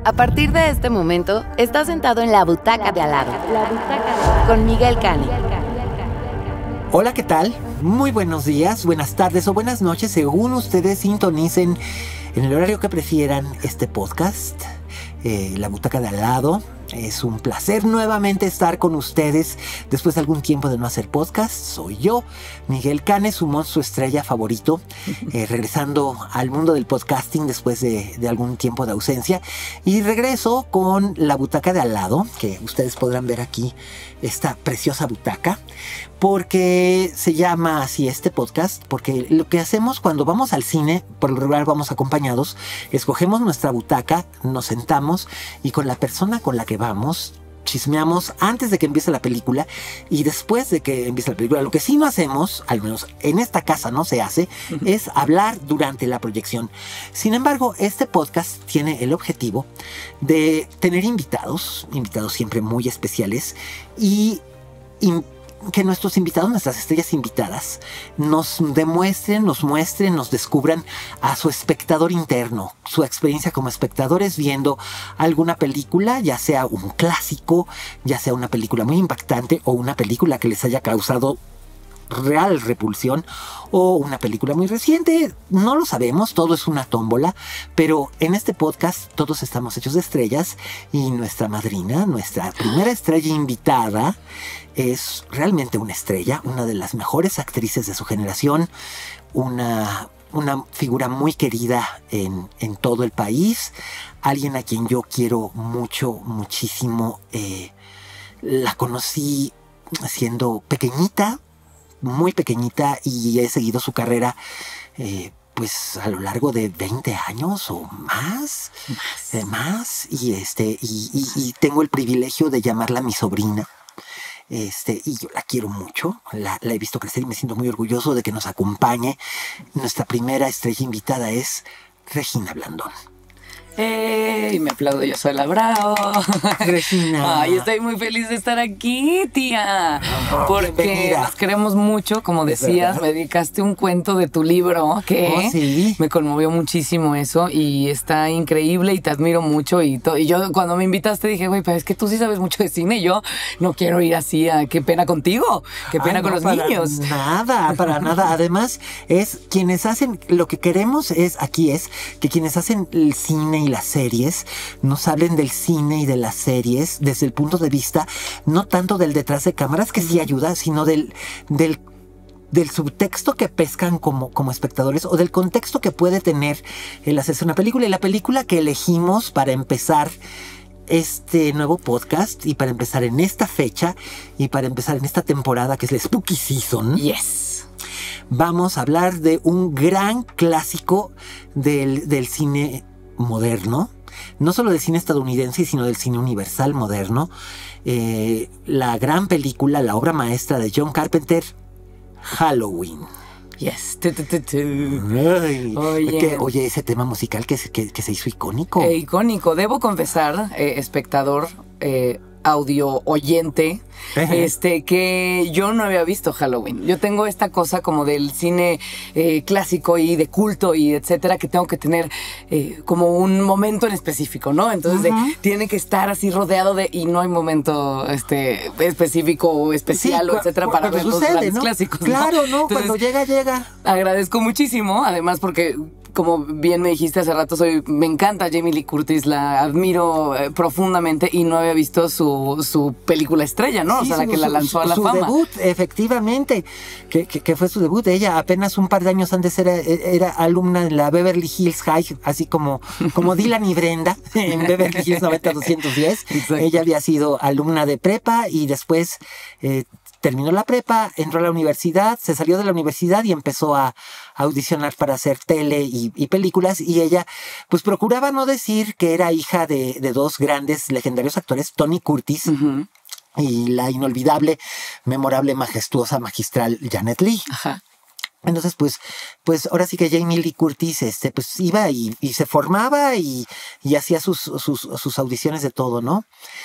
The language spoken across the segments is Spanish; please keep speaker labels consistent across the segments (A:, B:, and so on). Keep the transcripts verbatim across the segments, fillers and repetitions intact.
A: A partir de este momento, estás sentado en la butaca de al lado. La butaca de al lado. Con Miguel Cane.
B: Hola, ¿qué tal? Muy buenos días, buenas tardes o buenas noches, según ustedes sintonicen en el horario que prefieran este podcast, eh, La Butaca de al lado. Es un placer nuevamente estar con ustedes después de algún tiempo de no hacer podcast. Soy yo, Miguel Cane, su monstruo estrella favorito, eh, regresando al mundo del podcasting después de, de algún tiempo de ausencia. Y regreso con La Butaca de al lado, que ustedes podrán ver aquí, esta preciosa butaca, porque se llama así este podcast, porque lo que hacemos cuando vamos al cine, por lo regular vamos acompañados, escogemos nuestra butaca, nos sentamos y con la persona con la que vamos, chismeamos antes de que empiece la película y después de que empiece la película. Lo que sí no hacemos, al menos en esta casa no se hace, es hablar durante la proyección. Sin embargo, este podcast tiene el objetivo de tener invitados, invitados siempre muy especiales y in- que nuestros invitados, nuestras estrellas invitadas, nos demuestren, nos muestren, nos descubran a su espectador interno, su experiencia como espectadores viendo alguna película, ya sea un clásico, ya sea una película muy impactante o una película que les haya causado real repulsión o una película muy reciente. No lo sabemos, todo es una tómbola, pero en este podcast todos estamos hechos de estrellas y nuestra madrina, nuestra primera estrella invitada, es realmente una estrella, una de las mejores actrices de su generación, una, una figura muy querida en, en todo el país, alguien a quien yo quiero mucho, muchísimo. Eh, la conocí siendo pequeñita, muy pequeñita, y he seguido su carrera eh, pues a lo largo de veinte años o más, más, eh, más y, este, y, y, y tengo el privilegio de llamarla mi sobrina. Este, y yo la quiero mucho, la, la he visto crecer y me siento muy orgulloso de que nos acompañe. Nuestra primera estrella invitada es Regina Blandón.
C: ¡Ey! Me aplaudo yo sola, bravo.
B: Regina.
C: Ay, estoy muy feliz de estar aquí, tía.
B: Oh,
C: porque
B: bienvenida.
C: Nos queremos mucho, como decías,
B: ¿verdad?
C: me dedicaste un cuento de tu libro que
B: Oh, sí.
C: me conmovió muchísimo eso y está increíble y te admiro mucho. Y, to- y yo cuando me invitaste dije, güey, pero es que tú sí sabes mucho de cine y yo no quiero ir así, a, qué pena contigo, qué pena
B: Ay,
C: con
B: no,
C: los
B: para
C: niños.
B: Nada, para nada. Además, es quienes hacen, lo que queremos es, aquí es, que quienes hacen el cine y las series nos hablen del cine y de las series desde el punto de vista, no tanto del detrás de cámaras, que sí ayuda, sino del, del del subtexto que pescan como, como espectadores o del contexto que puede tener el hacerse una película. Y la película que elegimos para empezar este nuevo podcast y para empezar en esta fecha y para empezar en esta temporada que es la Spooky Season,
C: Yes.
B: vamos a hablar de un gran clásico del, del cine moderno, no solo del cine estadounidense, sino del cine universal moderno. Eh, la gran película, la obra maestra de John Carpenter, Halloween.
C: Yes. Tu, tu, tu, tu.
B: Ay,
C: Oye.
B: que- oye, ese tema musical que, se- que, que se hizo icónico.
C: Eh, icónico. Debo confesar, eh, espectador, eh, audio oyente, este, que yo no había visto Halloween. Yo tengo esta cosa como del cine eh, clásico y de culto y etcétera, que tengo que tener eh, como un momento en específico, ¿no? Entonces de- tiene que estar así rodeado de, y no hay momento este específico o especial
B: Sí,
C: o
B: cu-
C: etcétera
B: cu-
C: para
B: cuando
C: ver los
B: sucede,
C: grandes
B: ¿no?
C: clásicos.
B: Claro, ¿no?
C: Entonces,
B: Cuando llega, llega.
C: agradezco muchísimo, además porque, como bien me dijiste hace rato, soy, me encanta Jamie Lee Curtis, la admiro eh, profundamente y no había visto su, su película estrella, ¿no?
B: Sí,
C: o sea, la
B: su-
C: que la
B: su-
C: lanzó a la
B: su
C: fama.
B: debut, efectivamente, que, que, que fue su debut. Ella apenas un par de años antes era, era alumna de la Beverly Hills High, así como, como Dylan y Brenda en Beverly Hills noventa doscientos diez.
C: Exacto.
B: Ella había sido alumna de prepa y después eh, terminó la prepa, entró a la universidad, se salió de la universidad y empezó a, a audicionar para hacer tele y, y películas. Y ella pues procuraba no decir que era hija de, de dos grandes legendarios actores, Tony Curtis,
C: Ujú.
B: y la inolvidable, memorable, majestuosa, magistral Janet Leigh.
C: Ajá.
B: Entonces, pues, pues ahora sí que Jamie Lee Curtis, este, pues iba y, y se formaba y, y hacía sus, sus, sus audiciones de todo, ¿no?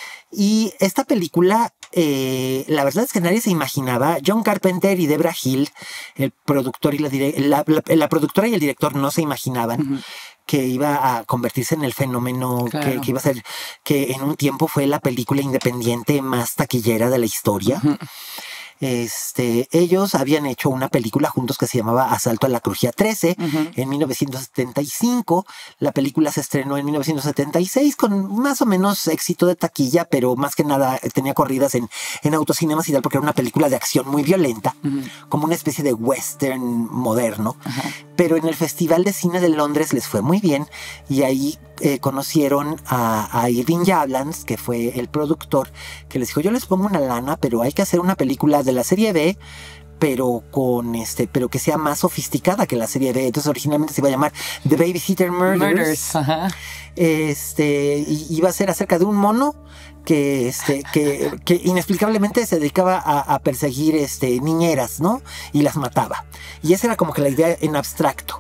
B: Y esta película, eh, la verdad es que nadie se imaginaba. John Carpenter y Debra Hill, el productor y la, dire- la, la, la productora y el director no se imaginaban
C: Uh-huh.
B: que iba a convertirse en el fenómeno, claro. que, que iba a ser, que en un tiempo fue la película independiente más taquillera de la historia. Uh-huh. Este, ellos habían hecho una película juntos que se llamaba Asalto a la Crujía trece uh-huh. en mil novecientos setenta y cinco. La película se estrenó en mil novecientos setenta y seis con más o menos éxito de taquilla, pero más que nada tenía corridas en, en autocinemas y tal, porque era una película de acción muy violenta, uh-huh. como una especie de western moderno. Uh-huh. Pero en el Festival de Cine de Londres les fue muy bien y ahí eh, conocieron a, a Irving Yablans, que fue el productor, que les dijo, yo les pongo una lana, pero hay que hacer una película de la serie B, pero con este, pero que sea más sofisticada que la serie B. Entonces originalmente se iba a llamar The Babysitter Murders. Murders. Uh-huh. Este, y iba a ser acerca de un mono que, este, que, que inexplicablemente se dedicaba a, a perseguir este, niñeras, ¿no? Y las mataba. Y esa era como que la idea en abstracto.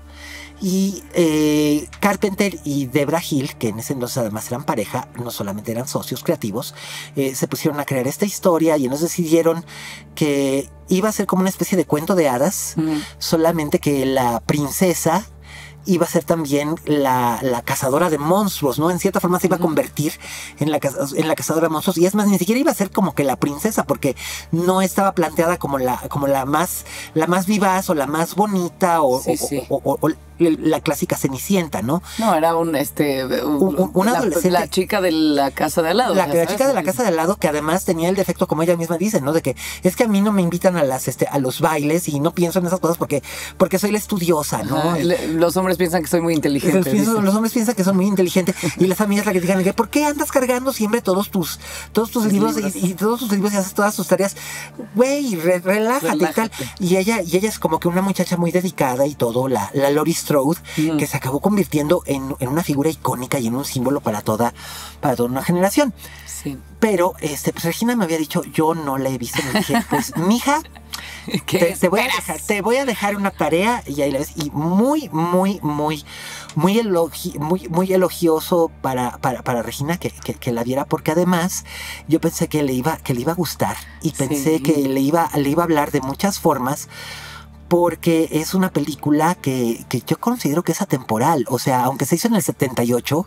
B: Y eh, Carpenter y Debra Hill, que en ese entonces además eran pareja, no solamente eran socios creativos, eh, se pusieron a crear esta historia y entonces decidieron que iba a ser como una especie de cuento de hadas, mm. solamente que la princesa iba a ser también la, la cazadora de monstruos, ¿no? En cierta forma se iba a convertir en la, en la cazadora de monstruos. Y es más, ni siquiera iba a ser como que la princesa, porque no estaba planteada como la, como la más, la más vivaz o la más bonita o, sí, o, sí. o, o, o la clásica Cenicienta, ¿no?
C: No, era un, este, un, un, una adolescente. La, la chica de la casa de al lado.
B: La, la chica de la casa de al lado, que además tenía el defecto, como ella misma dice, ¿no? De que es que a mí no me invitan a las, este, a los bailes y no pienso en esas cosas porque, porque soy la estudiosa, ¿no?
C: Ajá, los hombres piensan que soy muy inteligente.
B: Los, pienso, los hombres piensan que son muy inteligentes y las amigas la que digan, ¿por qué andas cargando siempre todos tus, todos tus libros, libros. Y, y todos tus libros y haces todas tus tareas? Güey, re, relájate, relájate y tal. Y ella, y ella es como que una muchacha muy dedicada y todo, la, la Laurie Strode, mm. que se acabó convirtiendo en, en una figura icónica y en un símbolo para toda, para toda una generación.
C: Sí.
B: Pero este, pues Regina me había dicho, yo no la he visto, me dije, pues mija, te, te, voy a dejar, te voy a dejar una tarea y ahí la ves. Y muy, muy, muy, muy, elogi, muy, muy elogioso para, para, para Regina que, que, que la viera, porque además yo pensé que le iba, que le iba a gustar y pensé sí. que le iba, le iba a hablar de muchas formas. Porque es una película que, que yo considero que es atemporal. O sea, aunque se hizo en el setenta y ocho,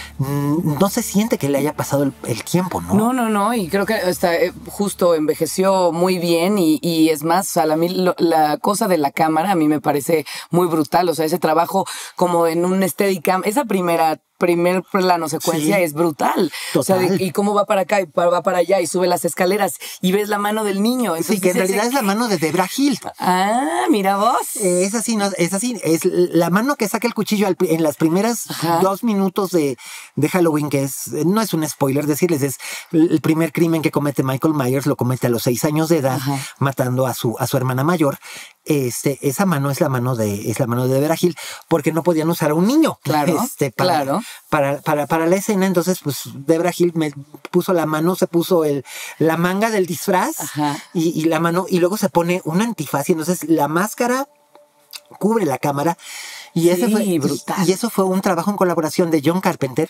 B: no se siente que le haya pasado el, el tiempo, ¿no?
C: No, no, no. Y creo que está, eh, justo envejeció muy bien. Y, y es más, o sea, la, lo, la cosa de la cámara a mí me parece muy brutal. O sea, ese trabajo como en un Steadicam, esa primera... primer plano secuencia sí, es brutal. Total. O sea, de, y cómo va para acá y va para allá y sube las escaleras y ves la mano del niño.
B: Entonces, sí, que en realidad es, es la mano de Debra Hill.
C: Ah, mira vos.
B: Es así, no, es así. Es la mano que saca el cuchillo al, en las primeras Ajá. dos minutos de, de Halloween, que es, no es un spoiler decirles, es el primer crimen que comete Michael Myers, lo comete a los seis años de edad, Ajá. matando a su, a su hermana mayor. Este, esa mano es la mano de, es la mano de Debra Hill, porque no podían usar a un niño.
C: Claro,
B: este, para,
C: claro.
B: Para, para, para la escena. Entonces, pues Debra Hill me puso la mano, se puso el, la manga del disfraz y, y la mano, y luego se pone un antifaz. Y entonces la máscara cubre la cámara. Y, sí, ese fue, brutal. Y, y eso fue un trabajo en colaboración de John Carpenter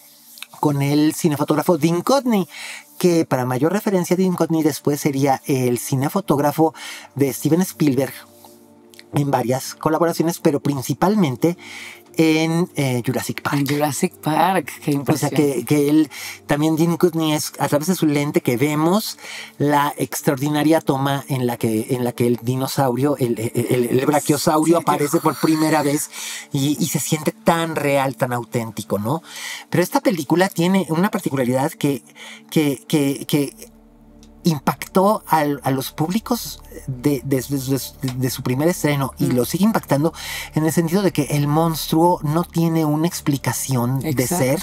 B: con el cinefotógrafo Dean Cudney, que para mayor referencia, Dean Cudney después sería el cinefotógrafo de Steven Spielberg en varias colaboraciones, pero principalmente en eh, Jurassic Park.
C: En Jurassic Park, qué impresión.
B: O sea, que, que él, también Dean Cudney, es a través de su lente que vemos la extraordinaria toma en la que, en la que el dinosaurio, el, el, el, el brachiosaurio sí, aparece por primera vez y, y se siente tan real, tan auténtico, ¿no? Pero esta película tiene una particularidad que, que, que, que impactó al, a los públicos de, de, de, de, de su primer estreno y lo sigue impactando en el sentido de que el monstruo no tiene una explicación Exacto. de ser.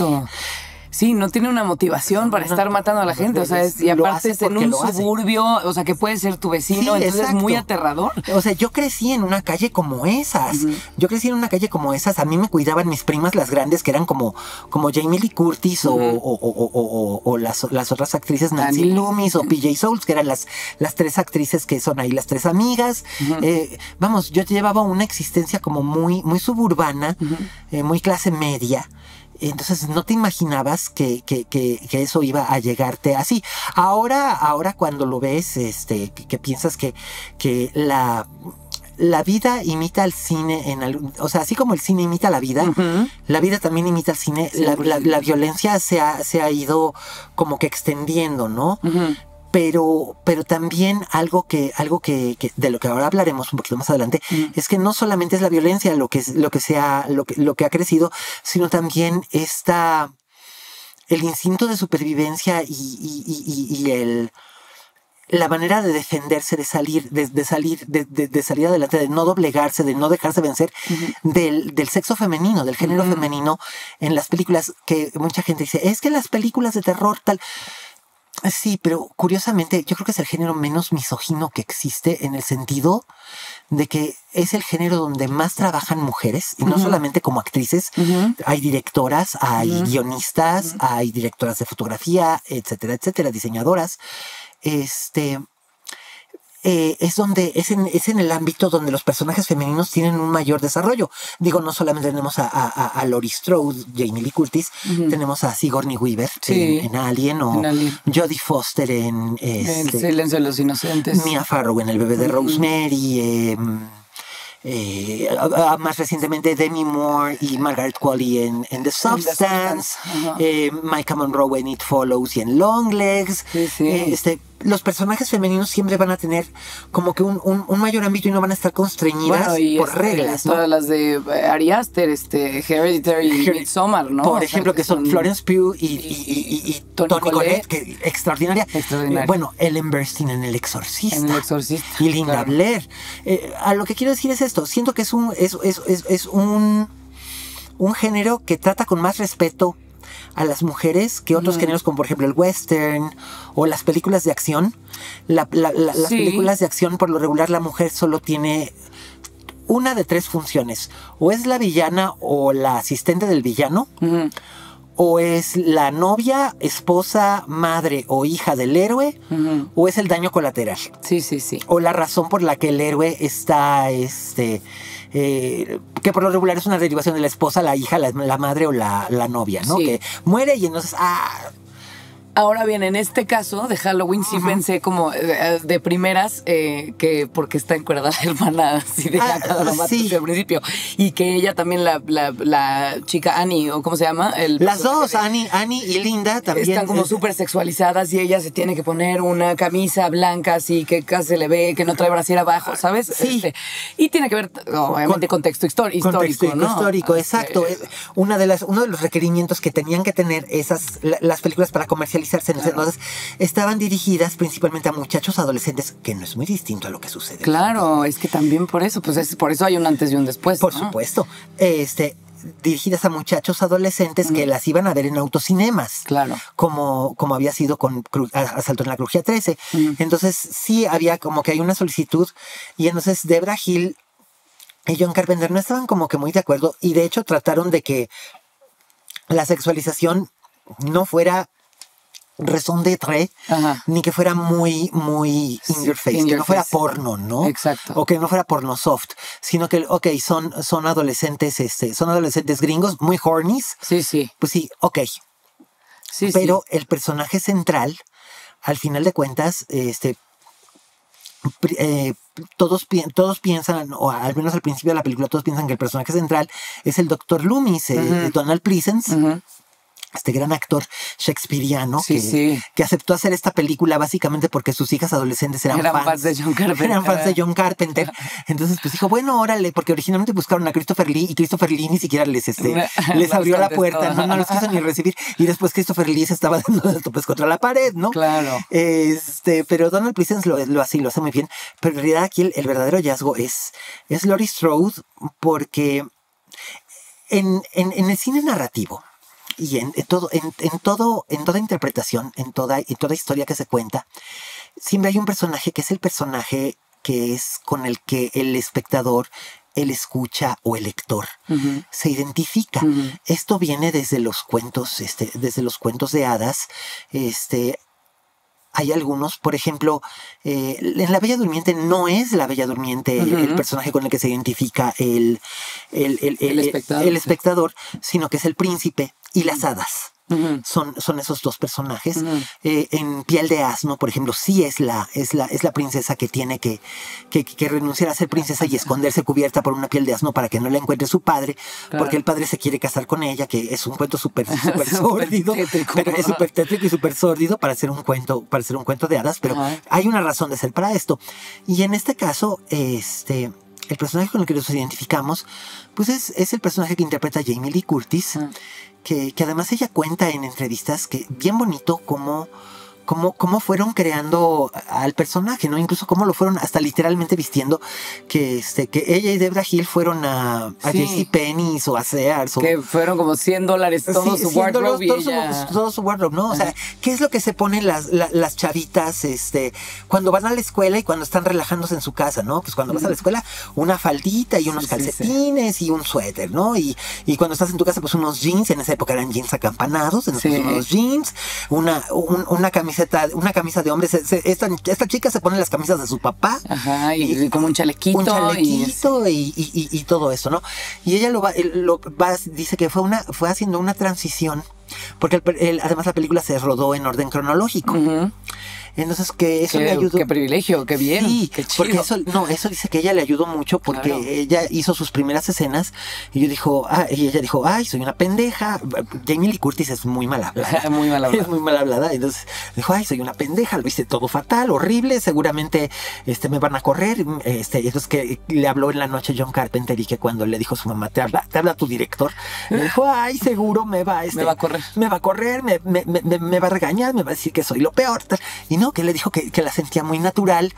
C: Sí, no tiene una motivación para estar matando a la gente, o sea, es, y aparte es en un suburbio, o sea, que puede ser tu vecino, sí, entonces exacto. es muy aterrador.
B: O sea, yo crecí en una calle como esas, uh-huh. yo crecí en una calle como esas, a mí me cuidaban mis primas las grandes, que eran como, como Jamie Lee Curtis uh-huh. o, o, o, o, o, o las, las otras actrices, Nancy Dani. Loomis o P J Souls, que eran las, las tres actrices que son ahí, las tres amigas. Uh-huh. Eh, vamos, yo llevaba una existencia como muy, muy suburbana, uh-huh. eh, muy clase media. Entonces no te imaginabas que, que, que, que eso iba a llegarte así. Ahora, ahora cuando lo ves, este, que, que piensas que, que la, la vida imita al cine, en el, o sea, así como el cine imita la vida, uh-huh. la vida también imita al cine. Sí, la, la, la violencia se ha, se ha ido como que extendiendo, ¿no? Uh-huh. Pero, pero también algo que, algo que, que de lo que ahora hablaremos un poquito más adelante, uh-huh. es que no solamente es la violencia lo que, lo que, se ha, lo que, lo que ha crecido, sino también esta, el instinto de supervivencia y, y, y, y el... la manera de defenderse, de salir, de, de salir, de, de, de salir adelante, de no doblegarse, de no dejarse vencer, uh-huh. del, del sexo femenino, del género uh-huh. femenino en las películas, que mucha gente dice, es que las películas de terror tal... Sí, pero curiosamente yo creo que es el género menos misógino que existe, en el sentido de que es el género donde más trabajan mujeres, y no uh-huh. solamente como actrices, uh-huh. hay directoras, hay uh-huh. guionistas, uh-huh. hay directoras de fotografía, etcétera, etcétera, diseñadoras. Este eh, es donde es en, es en el ámbito donde los personajes femeninos tienen un mayor desarrollo. Digo, no solamente tenemos a, a, a Laurie Strode, Jamie Lee Curtis, uh-huh. tenemos a Sigourney Weaver sí. en, en Alien, o en Alien. Jodie Foster en este,
C: El silencio de los inocentes,
B: Mia Farrow en El bebé de uh-huh. Rosemary, eh, Eh, uh, más recientemente Demi Moore y Margaret Qualley en, en The Substance, uh-huh. eh, Maika Monroe en It Follows y en Longlegs.
C: Sí, sí.
B: Eh, este, los personajes femeninos siempre van a tener como que un, un, un mayor ámbito y no van a estar constreñidas bueno, y por este, reglas, ¿no?
C: Todas las de Ari Aster, este, Hereditary y Midsommar, ¿no?
B: Por o ejemplo, sea, que son Florence Pugh y, y, y, y, y Toni Collette, Collette, que extraordinaria.
C: extraordinaria.
B: Eh, bueno, Ellen Burstyn en El Exorcista.
C: En El Exorcista.
B: Y Linda claro. Blair. Eh, a lo que quiero decir es esto. Siento que es un, es, es, es, es un, un género que trata con más respeto a las mujeres que otros mm. géneros, como por ejemplo el western o las películas de acción. La, la, la, sí. Las películas de acción, por lo regular, la mujer solo tiene una de tres funciones. O es la villana o la asistente del villano, mm. o es la novia, esposa, madre o hija del héroe, mm. o es el daño colateral.
C: Sí, sí, sí.
B: O la razón por la que el héroe está... este Eh, que por lo regular es una derivación de la esposa, la hija, la, la madre o la, la novia, ¿no? Sí. Que muere y entonces... ¡ah!
C: Ahora bien, en este caso de Halloween sí uh-huh. pensé como de, de primeras eh, que porque está encuerada la hermana así de
B: ah,
C: la sí. desde el principio, y que ella también la, la, la chica Annie, o ¿cómo se llama? El
B: Las dos, Annie, Annie y Linda también
C: están como súper sexualizadas, y ella se tiene que poner una camisa blanca así que casi se le ve, que no trae brasier abajo, ¿sabes?
B: Sí.
C: Este, y tiene que ver obviamente con, contexto histórico,
B: contexto
C: ¿no?
B: histórico, exacto. Eh, Una de las, uno de los requerimientos que tenían que tener esas la, las películas para comercializarse en ese
C: claro.
B: entonces estaban dirigidas principalmente a muchachos adolescentes, que no es muy distinto a lo que sucede.
C: Claro, es que también por eso, pues es, por eso hay un antes y un después.
B: Por
C: ¿no?
B: supuesto. Este... dirigidas a muchachos adolescentes mm. que las iban a ver en autocinemas.
C: Claro.
B: Como, como había sido con Asalto en la Crujía trece. Mm. Entonces sí había como que hay una solicitud, y entonces Debra Hill y John Carpenter no estaban como que muy de acuerdo, y de hecho trataron de que la sexualización no fuera raison d'être, ni que fuera muy, muy in your face, in que your no fuera face. porno, ¿no?
C: Exacto.
B: O que no fuera porno soft, sino que, ok, son, son adolescentes, este, son adolescentes gringos, muy hornies.
C: Sí, sí.
B: Pues sí, ok.
C: Sí,
B: Pero
C: sí.
B: el personaje central, al final de cuentas, este... Eh, todos, todos piensan, o al menos al principio de la película, todos piensan que el personaje central es el doctor Loomis, uh-huh. eh, Donald Pleasence, uh-huh. este gran actor shakespeariano
C: sí,
B: que,
C: sí.
B: que aceptó hacer esta película básicamente porque sus hijas adolescentes eran,
C: eran
B: fans,
C: fans de John Carpenter.
B: Eran fans de John Carpenter. Entonces pues dijo, bueno, órale, porque originalmente buscaron a Christopher Lee, y Christopher Lee ni siquiera les, este, les abrió la puerta, no, no los quiso ni recibir, y después Christopher Lee se estaba dando de topes contra la pared, ¿no?
C: Claro.
B: Este, pero Donald Pleasence lo, lo hace, lo hace muy bien, pero en realidad aquí el, el verdadero hallazgo es, es Laurie Strode, porque en, en, en el cine narrativo, y en, en todo, en, en todo, en toda interpretación, en toda, en toda historia que se cuenta, siempre hay un personaje que es el personaje que es con el que el espectador, el escucha o el lector uh-huh. se identifica. Uh-huh. Esto viene desde los cuentos, este, desde los cuentos de hadas. Este, hay algunos, por ejemplo, eh, en La Bella Durmiente no es la Bella Durmiente uh-huh. el, el personaje con el que se identifica el, el, el, el, el, espectador, el espectador, sino que es el príncipe y las hadas. uh-huh. son, son esos dos personajes.
C: Uh-huh.
B: Eh, en Piel de Asno, por ejemplo, sí es la, es la, es la princesa que tiene que, que, que renunciar a ser princesa y esconderse cubierta por una piel de asno para que no la encuentre su padre, claro. porque el padre se quiere casar con ella, que es un cuento súper súper sórdido, pero es súper tétrico y súper sórdido para hacer un cuento, para hacer un cuento de hadas, pero uh-huh. hay una razón de ser para esto. Y en este caso, este... el personaje con el que nos identificamos, pues es, es el personaje que interpreta Jamie Lee Curtis, uh-huh. que, que además ella cuenta en entrevistas que bien bonito cómo, cómo, cómo fueron creando al personaje, ¿no? Incluso cómo lo fueron hasta literalmente vistiendo, que, este, que ella y Debra Hill fueron a, a sí. JCPenney's o a Sears. O,
C: que fueron como cien dólares todo sí, su wardrobe.
B: Todo,
C: y
B: ella... su, todo su wardrobe, ¿no? O sea, ¿qué es lo que se ponen las, la, las chavitas este, cuando van a la escuela y cuando están relajándose en su casa, ¿no? Pues cuando vas a la escuela, una faldita y unos sí, calcetines sí, sí. y un suéter, ¿no? Y, y cuando estás en tu casa, pues unos jeans, en esa época eran jeans acampanados, en sí. unos jeans, una, un, una camiseta, una camisa de hombre. Se, se, esta, esta chica se pone las camisas de su papá.
C: Ajá, y, y como un chalequito.
B: Un chalequito y, y, y, y todo eso, ¿no? Y ella lo va, lo va, dice que fue una, fue haciendo una transición, porque el, el, además la película se rodó en orden cronológico. Uh-huh. Entonces que eso
C: qué,
B: le ayudó.
C: Qué privilegio, qué bien.
B: Sí,
C: qué chido.
B: Porque eso, no, eso dice que ella le ayudó mucho porque claro. ella hizo sus primeras escenas y yo dijo, ah, y ella dijo, ay, soy una pendeja. Jamie Lee Curtis es muy mal hablada.
C: muy mal hablada.
B: Es muy mal hablada. Entonces dijo, ay, soy una pendeja, lo hice todo fatal, horrible, seguramente este, me van a correr. Este, y entonces que le habló en la noche John Carpenter y que cuando le dijo a su mamá, te habla, te habla tu director, le dijo, ay, seguro me va, este,
C: me va a correr.
B: Me va a correr, me, me, me, me va a regañar, me va a decir que soy lo peor. Y no, que le dijo que, que la sentía muy natural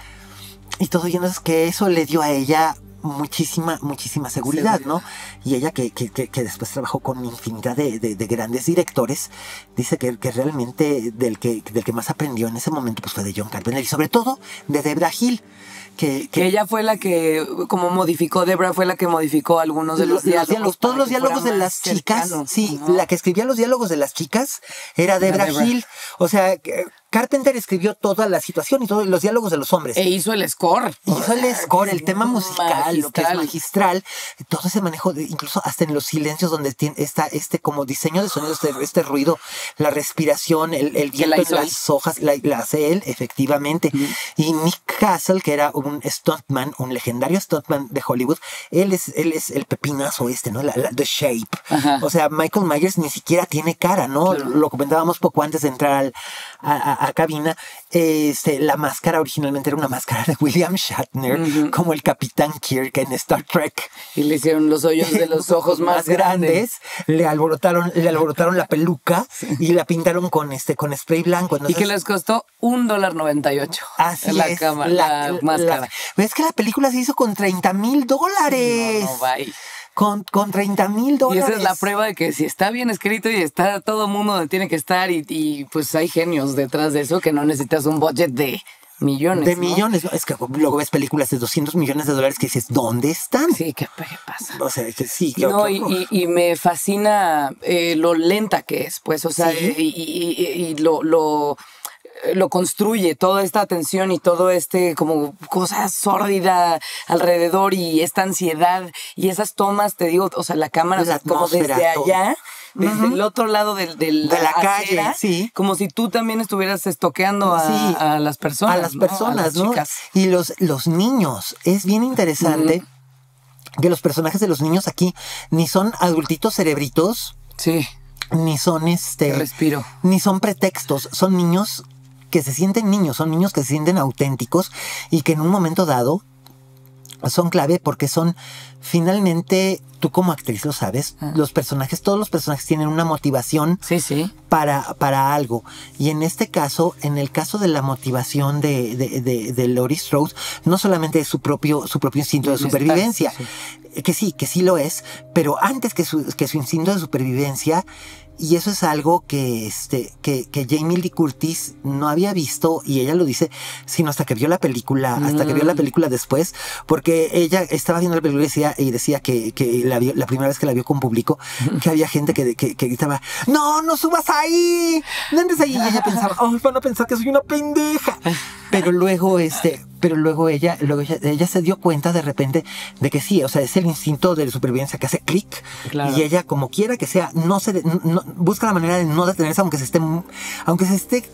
B: y todo, y entonces que eso le dio a ella muchísima, muchísima seguridad, ¿no? Y ella que, que, que, que después trabajó con infinidad de, de, de grandes directores, dice que, que realmente del que, del que más aprendió en ese momento pues fue de John Carpenter y sobre todo de Debra Hill. Que, que,
C: que ella fue la que, como modificó, Debra fue la que modificó algunos de los, los diálogos.
B: diálogos todos los diálogos de las chicas, cercano, sí, ¿no? La que escribía los diálogos de las chicas era Debra, Debra. Hill. O sea, Carpenter escribió toda la situación y todos los diálogos de los hombres.
C: E hizo el score.
B: Hizo el score, el tema musical,
C: magistral.
B: Lo que es magistral. Todo ese manejo, de, incluso hasta en los silencios donde tiene esta, este como diseño de sonido, este, este ruido, la respiración, el, el viento en las él. hojas, la, la hace él, efectivamente. Mm. Y Nick Castle, que era un stuntman, un legendario stuntman de Hollywood, él es, él es el pepinazo este, ¿no? La, la, the Shape. Ajá. O sea, Michael Myers ni siquiera tiene cara, ¿no? Claro. Lo comentábamos poco antes de entrar al, a, a, a cabina. Este, la máscara originalmente era una máscara de William Shatner, uh-huh. como el Capitán Kirk en Star Trek.
C: Y le hicieron los hoyos de los ojos más, más grandes.
B: grandes. Le alborotaron, le alborotaron la peluca sí. y la pintaron con este, con spray blanco. Entonces,
C: y que les costó un dólar noventa y ocho.
B: Así
C: la
B: es.
C: Cama, la, la máscara.
B: La, es que la película se hizo con treinta mil dólares.
C: No, no, bye.
B: Con, con treinta mil dólares.
C: Y esa es la prueba de que si está bien escrito y está todo el mundo donde tiene que estar y, y pues hay genios detrás de eso que no necesitas un budget de millones.
B: De
C: ¿no?
B: millones. ¿no? Es que luego ves películas de doscientos millones de dólares que dices, ¿dónde están?
C: Sí, ¿qué, qué pasa?
B: O sea, que sí.
C: Que, no, y, y, y me fascina eh, lo lenta que es, pues, o sea, ¿sí? y, y, y, y lo... lo lo construye, toda esta tensión y todo este como cosa sórdida alrededor y esta ansiedad y esas tomas, te digo, o sea, la cámara la como desde allá, desde uh-huh. el otro lado del, del,
B: de la
C: acera,
B: calle, sí.
C: como si tú también estuvieras estoqueando a, sí. a las personas.
B: A las personas, ¿no? A las
C: ¿no?
B: chicas. Y los, los niños, es bien interesante uh-huh. que los personajes de los niños aquí ni son adultitos cerebritos.
C: Sí.
B: Ni son este...
C: Respiro.
B: Ni son pretextos, son niños que se sienten niños, son niños que se sienten auténticos y que en un momento dado son clave porque son finalmente, tú como actriz lo sabes, ah. los personajes, todos los personajes tienen una motivación
C: sí, sí.
B: Para, para algo. Y en este caso, en el caso de la motivación de, de, de, de Laurie Strode, no solamente es su propio, su propio instinto de supervivencia, sí. que sí, que sí lo es, pero antes que su, que su instinto de supervivencia. Y eso es algo que, este, que, que Jamie Lee Curtis no había visto, y ella lo dice, sino hasta que vio la película, mm. hasta que vio la película después, porque ella estaba viendo la película y decía, y decía que, que la, vio, la primera vez que la vio con público, que había gente que, que, que gritaba, ¡no, no subas ahí! ¡No andes ahí! Y ella pensaba, ¡oh, van a pensar que soy una pendeja! pero luego, este, pero luego ella, luego ella, ella se dio cuenta de repente de que sí, o sea, es el instinto de supervivencia que hace clic. Claro. Y ella, como quiera que sea, no se, de, no, busca la manera de no detenerse, aunque se esté, aunque se esté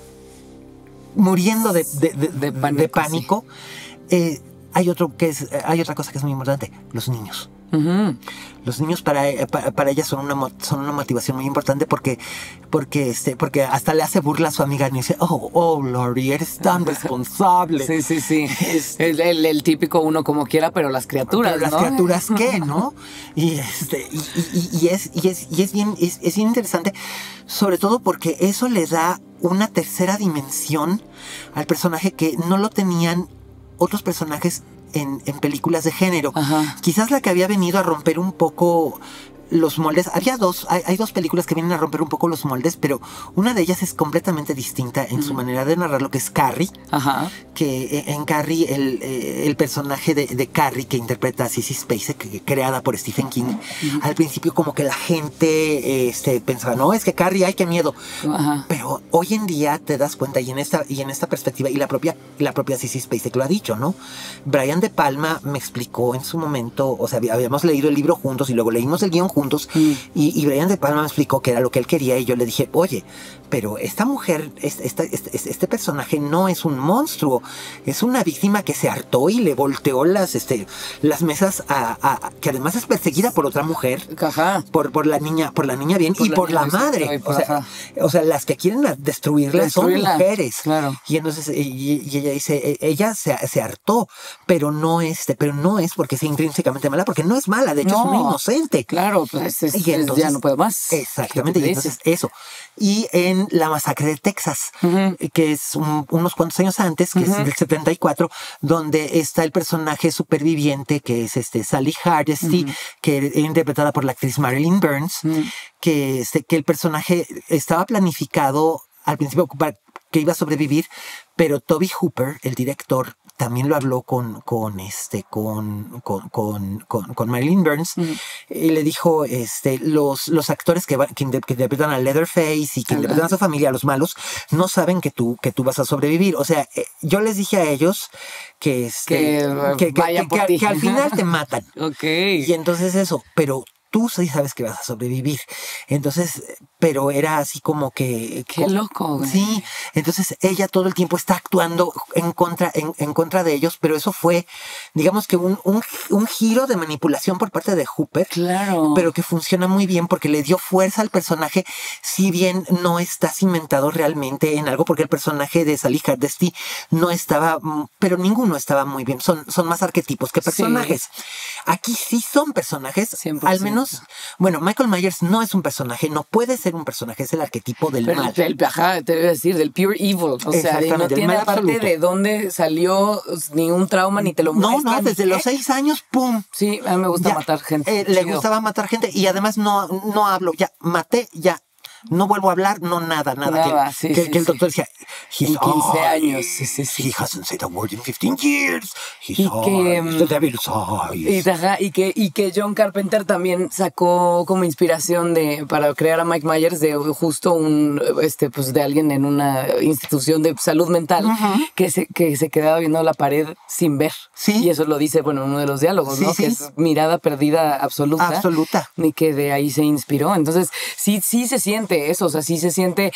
B: muriendo de, de, de, de pánico. De pánico. Sí. Eh, hay otro que es, hay otra cosa que es muy importante: los niños. Uh-huh. Los niños para, para, para ella son una, son una motivación muy importante porque, porque, este, porque hasta le hace burla a su amiga y dice, oh, oh, Lori, eres tan responsable.
C: Sí, sí, sí. Este, el, el, el típico uno como quiera, pero las criaturas,
B: pero
C: ¿no?
B: Las criaturas, ¿qué, no? Y, este, y, y, y, es, y, es, y es, bien, es, es bien interesante, sobre todo porque eso le da una tercera dimensión al personaje que no lo tenían otros personajes En, en películas de género. Ajá. Quizás la que había venido a romper un poco los moldes. Había dos, hay, hay dos películas que vienen a romper un poco los moldes, pero una de ellas es completamente distinta en mm. su manera de narrar, lo que es Carrie. Ajá. Que en Carrie, el, el personaje de, de Carrie que interpreta a Sissy Spacek, que, creada por Stephen King, mm. al principio como que la gente este, pensaba, no, es que Carrie, ay, qué miedo. Ajá. Pero hoy en día te das cuenta, y en esta, y en esta perspectiva, y la propia, la propia Sissy Spacek lo ha dicho, ¿no? Brian De Palma me explicó en su momento, o sea, habíamos leído el libro juntos y luego leímos el guión juntos. Juntos, mm. y, y Brian De Palma me explicó que era lo que él quería y yo le dije, oye, pero esta mujer, este, este, este, este personaje no es un monstruo, es una víctima que se hartó y le volteó las, este, las mesas a, a, que además es perseguida por otra mujer, ajá. por, por la niña, por la niña bien por y la por la madre, por, o, sea, o sea, las que quieren destruirla, destruirla. Son mujeres, claro. Y entonces y, y ella dice, ella se, se hartó, pero no este, pero no es porque sea intrínsecamente mala, porque no es mala, de hecho no. es una inocente,
C: claro. Pues es, y entonces, ya no puedo más.
B: Exactamente, y entonces eso. Y en La Masacre de Texas, uh-huh. que es un, unos cuantos años antes, que uh-huh. es del setenta y cuatro, donde está el personaje superviviente, que es este Sally Hardesty, uh-huh. que es interpretada por la actriz Marilyn Burns, uh-huh. que, este, que el personaje estaba planificado al principio para que iba a sobrevivir, pero Toby Hooper, el director, también lo habló con, con este, con, con, con, con, con Marilyn Burns, mm. y le dijo, este, los, los actores que, va, que, que interpretan a Leatherface y que uh-huh. interpretan a su familia, a los malos, no saben que tú, que tú vas a sobrevivir. O sea, eh, yo les dije a ellos que, este, que, que, que, que, que, que al final te matan.
C: Okay.
B: Y entonces eso, pero tú sí sabes que vas a sobrevivir. Entonces, pero era así como que...
C: Qué como, loco, güey.
B: Sí, entonces ella todo el tiempo está actuando en contra, en, en contra de ellos, pero eso fue, digamos que un, un, un giro de manipulación por parte de Hooper.
C: Claro.
B: Pero que funciona muy bien porque le dio fuerza al personaje, si bien no está cimentado realmente en algo, porque el personaje de Sally Hardesty no estaba, pero ninguno estaba muy bien. Son, son más arquetipos que personajes. Sí. Aquí sí son personajes, cien por ciento. Al menos. Bueno, Michael Myers no es un personaje, no puede ser un personaje, es el arquetipo del
C: Pero
B: mal.
C: El, ajá, te voy a decir, del pure evil. O sea, no tiene aparte absoluto. De dónde salió ni un trauma, ni te lo muestran.
B: No, no, desde los seis años, ¡pum!
C: Sí, a mí me gusta
B: ya,
C: matar gente.
B: Eh, le gustaba matar gente y además no, no hablo, ya, maté, ya. No vuelvo a hablar, no nada, nada.
C: nada
B: que,
C: sí,
B: que,
C: sí,
B: que el doctor
C: sí.
B: decía,
C: en quince años. Sí, sí, sí.
B: He hasn't said a word in fifteen years. He's
C: y que,
B: the devil's eyes.
C: Y, ajá, y, que, y que John Carpenter también sacó como inspiración de para crear a Mike Myers de justo un, este, pues de alguien en una institución de salud mental uh-huh. que, se, que se quedaba viendo la pared sin ver.
B: Sí.
C: Y eso lo dice, bueno, en uno de los diálogos, sí, ¿no? Sí. Que es mirada perdida absoluta.
B: Absoluta.
C: Y que de ahí se inspiró. Entonces, sí, sí se siente eso, o sea, sí se siente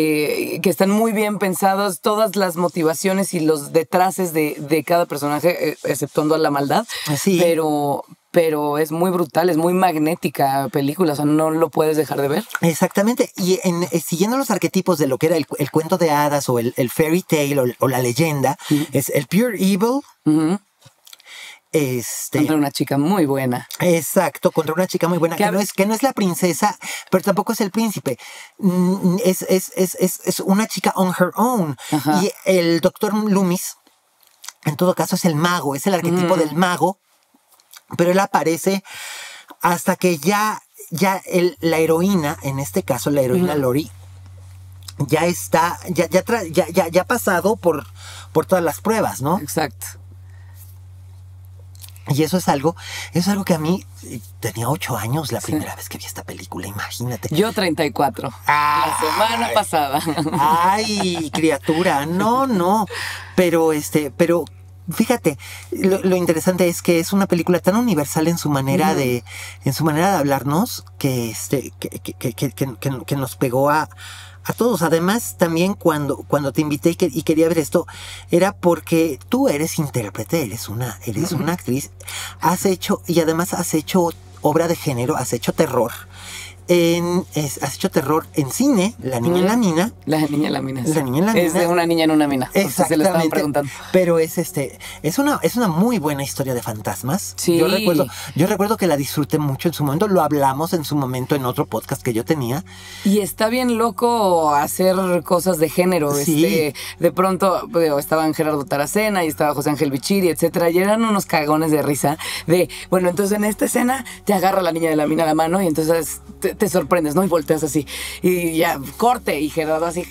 C: eh, que están muy bien pensadas todas las motivaciones y los detraces de, de cada personaje, eh, exceptuando a la maldad.
B: Sí.
C: Pero, pero es muy brutal, es muy magnética película, o sea, no lo puedes dejar de ver.
B: Exactamente, y en, eh, siguiendo los arquetipos de lo que era el, el cuento de hadas o el, el fairy tale o, o la leyenda, uh-huh. es el pure evil. Uh-huh. Este,
C: contra una chica muy buena.
B: Exacto, contra una chica muy buena, que no es, que no es la princesa, pero tampoco es el príncipe. Es, es, es, es, es una chica on her own. Ajá. Y el doctor Loomis, en todo caso, es el mago, es el arquetipo mm. del mago, pero él aparece hasta que ya, ya el, la heroína, en este caso la heroína mm. Lori, ya está, ya, ya, tra, ya, ya, ya ha pasado por, por todas las pruebas, ¿no?
C: Exacto.
B: Y eso es algo, eso es algo que a mí, tenía ocho años la primera sí. vez que vi esta película, imagínate.
C: Yo treinta y cuatro, la semana pasada.
B: Ay, criatura, no, no, pero este, pero fíjate, lo, lo interesante es que es una película tan universal en su manera uh-huh. de, en su manera de hablarnos, que este, que, que, que, que, que, que nos pegó a a todos. Además, también cuando, cuando te invité y, que, y quería ver esto, era porque tú eres intérprete, eres una, eres una actriz, has hecho, y además has hecho obra de género, has hecho terror. En, es, has hecho terror en cine, La Niña en la Mina.
C: La Niña en la Mina.
B: La Niña en la Mina.
C: Es de una niña en una mina.
B: Exactamente.
C: Se lo estaban preguntando.
B: Pero es este, es una, es una muy buena historia de fantasmas.
C: Sí.
B: Yo recuerdo, yo recuerdo que la disfruté mucho en su momento. Lo hablamos en su momento en otro podcast que yo tenía.
C: Y está bien loco hacer cosas de género.
B: Sí.
C: Este, de pronto estaban Gerardo Taracena y estaba José Ángel Bichiri, etcétera. Y eran unos cagones de risa. De, bueno, entonces en esta escena te agarra la Niña de la Mina la mano y entonces te, te sorprendes, ¿no? Y volteas así. Y ya, corte. Y Gerardo así.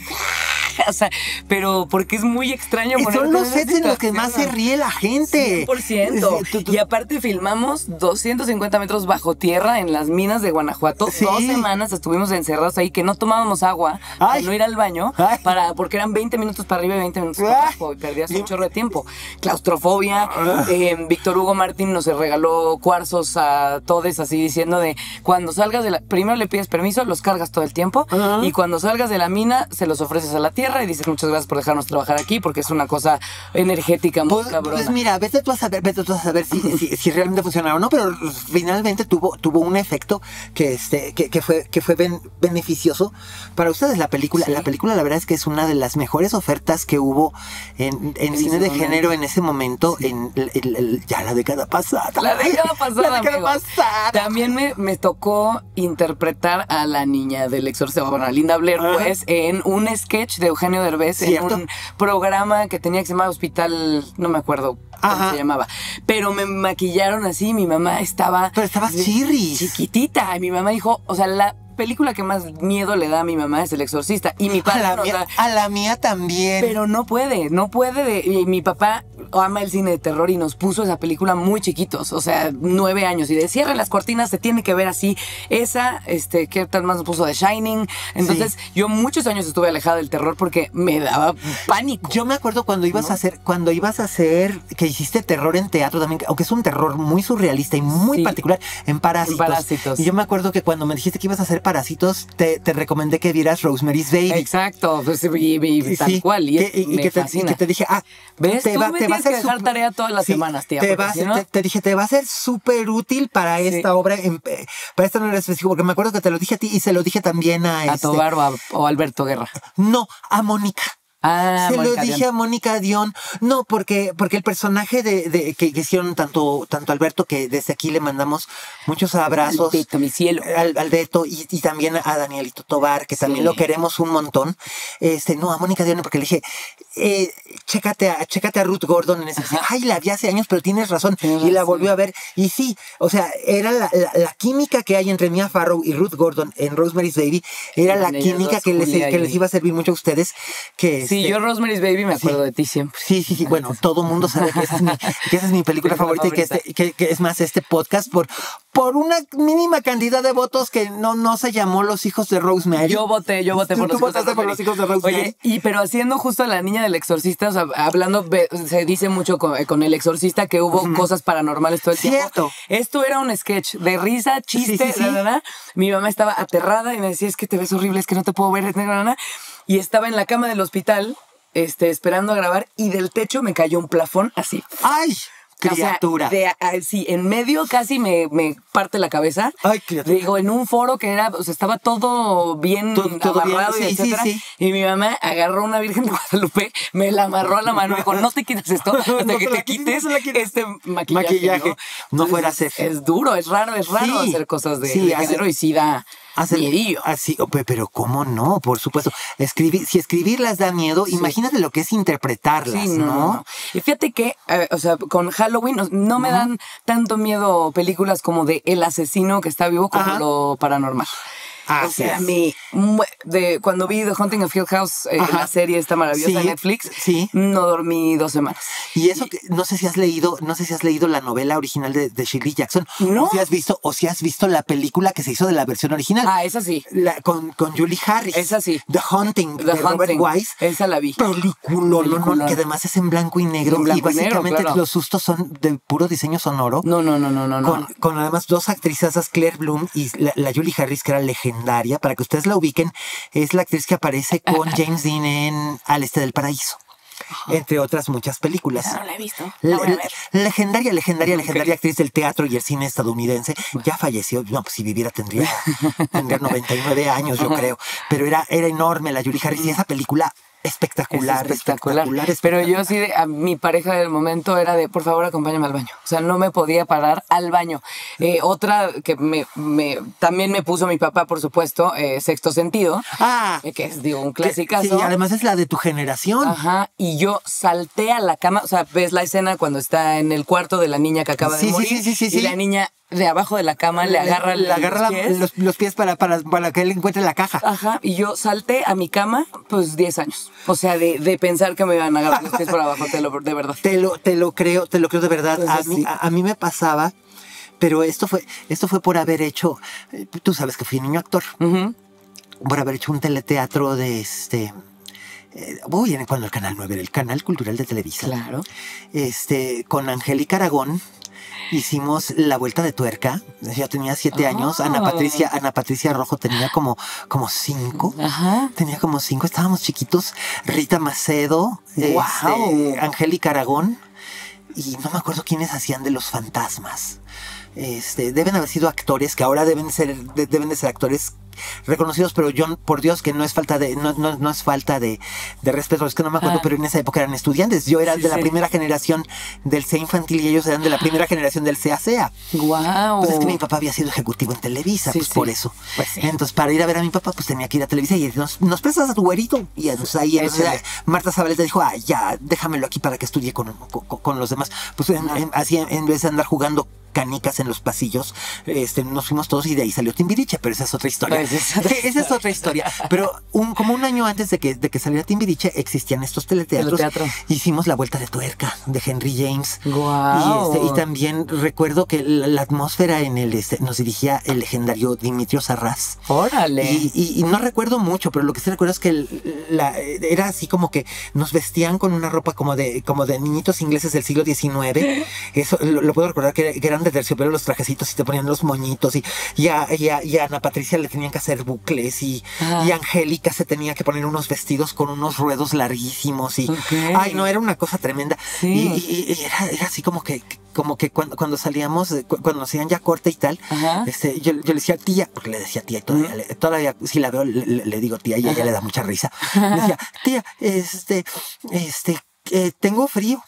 C: O sea, pero porque es muy extraño.
B: Son los sets en los que más se ríe la gente.
C: cien por ciento. Sí, tú, tú. Y aparte filmamos doscientos cincuenta metros bajo tierra en las minas de Guanajuato. Sí. Dos semanas estuvimos encerrados ahí, que no tomábamos agua, para no ir al baño, para, porque eran veinte minutos para arriba y veinte minutos para abajo. Y perdías un chorro de tiempo. Claustrofobia. Eh, Víctor Hugo Martín nos regaló cuarzos a todos, así diciendo de, cuando salgas de la... Primero le pides permiso, los cargas todo el tiempo. Uh-huh. Y cuando salgas de la mina, se los ofreces a la tierra y dices muchas gracias por dejarnos trabajar aquí, porque es una cosa energética muy
B: pues,
C: cabrona.
B: Pues mira, vete tú a saber, vete tú a saber si, si, si realmente funcionaron o no, pero finalmente tuvo, tuvo un efecto que este, que, que fue, que fue ben, beneficioso para ustedes. La película, sí. la película la verdad es que es una de las mejores ofertas que hubo en, en, en cine de momento. género en ese momento, sí. en, en, en, en ya la década pasada.
C: La década pasada,
B: La década
C: amigo.
B: pasada.
C: También me, me tocó interpretar a la niña del exorcista, bueno, a Linda Blair, uh-huh. pues, en un sketch de Eugenio Derbez, ¿cierto? En un programa que tenía que se llamaba Hospital, no me acuerdo cómo Ajá. se llamaba, pero me maquillaron así, mi mamá estaba...
B: Pero estabas chirris.
C: Chiquitita, y mi mamá dijo, o sea, la película que más miedo le da a mi mamá es El Exorcista, y mi padre...
B: A la, mía, da, a la mía también.
C: Pero no puede, no puede, de, y mi papá ama el cine de terror y nos puso esa película muy chiquitos, o sea, nueve años, y de cierre las cortinas, se tiene que ver así. Esa, este, ¿qué tal más nos puso? The Shining. Entonces, sí. yo muchos años estuve alejada del terror porque me daba pánico.
B: Yo me acuerdo cuando ibas ¿no? a hacer, cuando ibas a hacer, que hiciste terror en teatro también, aunque es un terror muy surrealista y muy sí. particular, en Parásitos.
C: En Parásitos.
B: Y yo me acuerdo que cuando me dijiste que ibas a hacer Parásitos, te, te recomendé que vieras Rosemary's Baby.
C: Exacto, pues, y, y, tal sí. cual, y,
B: que, y,
C: me
B: y, que te,
C: fascina.
B: y que te dije, ah,
C: ¿ves?
B: Te
C: Tú
B: va,
C: me
B: te
C: tienes
B: va a
C: que dejar
B: super,
C: tarea todas las
B: sí,
C: semanas, tía.
B: Te, va,
C: si no...
B: te, te dije, te va a ser súper útil para sí. esta obra, en, para esta novela específica, porque me acuerdo que te lo dije a ti y se lo dije también a...
C: A
B: este,
C: Tobar o a, o a Alberto Guerra.
B: No, a Mónica.
C: Ah,
B: se
C: Mónica
B: lo dije
C: Dion.
B: a Mónica Dion. No, porque, porque el personaje de, de que, que hicieron tanto, tanto Alberto, que desde aquí le mandamos muchos abrazos.
C: Al Beto, mi cielo.
B: Al, al Beto y, y también a Danielito Tobar, que sí. también lo queremos un montón. Este, no, a Mónica Dion, porque le dije, eh, chécate a, chécate a Ruth Gordon en ese. Ay, la vi hace años, pero tienes razón. Tienes y la volvió a ver. Y sí, o sea, era la, la, la química que hay entre Mia Farrow y Ruth Gordon en Rosemary's Baby. Era sí, la química dos, que, les, que les iba a servir mucho a ustedes. Que,
C: sí,
B: este,
C: yo Rosemary's Baby me acuerdo
B: sí.
C: de ti siempre.
B: Sí, sí, sí. Bueno, todo mundo sabe que esa es mi, que esa es mi película favorita, favorita y que, este, que, que es más este podcast por, por una mínima cantidad de votos que no, no se llamó Los Hijos de Rosemary.
C: Yo voté, yo voté por,
B: ¿Tú,
C: los,
B: tú
C: hijos
B: votaste por Los Hijos de Rosemary.
C: Oye, y pero haciendo justo a la niña del exorcista, o sea, hablando, se dice mucho con, con el exorcista que hubo uh-huh. cosas paranormales todo el
B: Cierto.
C: tiempo. Esto era un sketch de risa, chiste, sí, sí, sí. La, la, la. Mi mamá estaba aterrada y me decía, es que te ves horrible, es que no te puedo ver, la, la, la. Y estaba en la cama del hospital, este, esperando a grabar, y del techo me cayó un plafón así.
B: ¡Ay! Criatura.
C: O sea, de, sí, en medio casi me, me parte la cabeza.
B: Ay, criatura.
C: Digo, en un foro que era, o sea, estaba todo bien todo, todo amarrado bien, sí, y etcétera. Sí, sí. Y mi mamá agarró una Virgen de Guadalupe, me la amarró a la mano y dijo, no te quites esto hasta no, que te quites este maquillaje. maquillaje.
B: ¿no? No fuera a ser.
C: Es duro, es raro, es raro sí, hacer cosas de,
B: sí,
C: de género y sí da...
B: Hacer, así, pero ¿cómo no? Por supuesto. Escribir, si escribirlas da miedo, sí. imagínate lo que es interpretarlas, sí, no, ¿no? no.
C: Y fíjate que, eh, o sea, con Halloween no, no me dan tanto miedo películas como de El asesino que está vivo como Ajá. lo paranormal.
B: Ah,
C: o sea, mi, de, cuando vi The Haunting of Hill House, eh, la serie esta maravillosa de
B: sí,
C: Netflix,
B: sí.
C: no dormí dos semanas.
B: Y eso, que, no sé si has leído, no sé si has leído la novela original de, de Shirley Jackson,
C: ¿no?
B: o si has visto, o si has visto la película que se hizo de la versión original.
C: Ah, esa sí.
B: La, con, con Julie Harris.
C: Esa sí.
B: The Haunting,
C: The
B: de
C: Haunting.
B: Robert Wise.
C: Esa la vi.
B: Película, no, no, que además es en blanco y negro.
C: En blanco
B: y básicamente
C: y negro, claro.
B: los sustos son de puro diseño sonoro.
C: No, no, no, no, no.
B: Con,
C: no.
B: con además dos actrizas, Claire Bloom y la, la Julie Harris, que era legendaria. Para que ustedes la ubiquen, es la actriz que aparece con James Dean en Al Este del Paraíso. Ajá. Entre otras muchas películas.
C: Ya no la he visto.
B: Le,
C: la voy a ver.
B: Legendaria, legendaria,
C: Okay.
B: legendaria actriz del teatro y el cine estadounidense. Ya falleció. No, pues si viviera tendría, tendría noventa y nueve años, yo creo. Pero era, era enorme la Julie Harris y esa película... Espectacular,
C: es espectacular.
B: espectacular, espectacular.
C: Pero yo sí, de, a mi pareja del momento era de, por favor, acompáñame al baño. O sea, no me podía parar al baño. Eh, otra que me, me también me puso mi papá, por supuesto, eh, Sexto Sentido.
B: Ah.
C: Eh, que es, digo, un clasicazo.
B: Sí, además es la de tu generación.
C: Ajá. Y yo salté a la cama. O sea, ves la escena cuando está en el cuarto de la niña que acaba
B: sí,
C: de morir.
B: Sí, sí, sí, sí,
C: y
B: sí.
C: la niña de abajo de la cama le, le agarra,
B: le agarra
C: los, pies.
B: Los, los pies para, para, para que él encuentre la caja.
C: Ajá, y yo salté a mi cama, pues diez años. O sea, de, de pensar que me iban a agarrar los pies por abajo, te lo, de verdad.
B: Te lo, te lo creo, te lo creo de verdad.
C: Pues
B: a, mí,
C: sí.
B: a, a mí me pasaba, pero esto fue, esto fue por haber hecho, tú sabes que fui niño actor,
C: Uh-huh.
B: por haber hecho un teleteatro de este... Eh, uy, cuando el Canal nueve era el Canal Cultural de Televisa.
C: Claro.
B: Este, con Angélica Aragón. Hicimos La Vuelta de Tuerca. Yo tenía siete oh. años. Ana Patricia, Ana Patricia Rojo tenía como, como cinco.
C: Ajá.
B: Tenía como cinco. Estábamos chiquitos. Rita Macedo.
C: Wow.
B: Este, Angélica Aragón. Y no me acuerdo quiénes hacían de los fantasmas. Este, deben haber sido actores que ahora deben ser, de, deben de ser actores reconocidos, pero yo, por Dios, que no es falta de, no, no, no es falta de, de respeto, es que no me acuerdo, ah. pero en esa época eran estudiantes. Yo era sí, de la sí. primera generación del C E A infantil y ellos eran de la primera generación del C A C E A.
C: Wow.
B: Pues es que mi papá había sido ejecutivo en Televisa, sí, pues sí. por eso.
C: Pues sí.
B: Entonces, para ir a ver a mi papá, pues tenía que ir a Televisa y nos, nos prestas a tu güerito. Y entonces ahí entonces, Marta Zabaleta dijo, ah, ya, déjamelo aquí para que estudie con, con, con los demás. Pues en, en, así en, en vez de andar jugando canicas en los pasillos, este, nos fuimos todos y de ahí salió Timbiriche, pero esa es otra historia. Pues esa, esa es otra historia. Pero un, como un año antes de que, de que saliera Timbiriche, existían estos teleteatros. Teleteatro. Hicimos La Vuelta de Tuerca de Henry James.
C: Wow.
B: Y, este, y también recuerdo que la, la atmósfera en el este, nos dirigía el legendario Dimitrio Sarraz.
C: Órale.
B: Y, y, y no recuerdo mucho, pero lo que sí recuerdo es que el, la, era así como que nos vestían con una ropa como de, como de niñitos ingleses del siglo diecinueve. Eso lo, lo puedo recordar que, que eran de terciopelo los trajecitos y te ponían los moñitos y, y, a, y, a, y a Ana Patricia le tenían que hacer bucles y, ah. y a Angélica se tenía que poner unos vestidos con unos ruedos larguísimos y okay. ay no, era una cosa tremenda. Sí. Y, y, y era, era así como que como que cuando, cuando salíamos, cuando nos hacían ya corte y tal, este, yo, yo le decía tía, porque le decía tía y todavía, uh-huh. todavía si la veo le, le digo tía y a ella le da mucha risa. Le decía, tía, este, este, eh, tengo frío.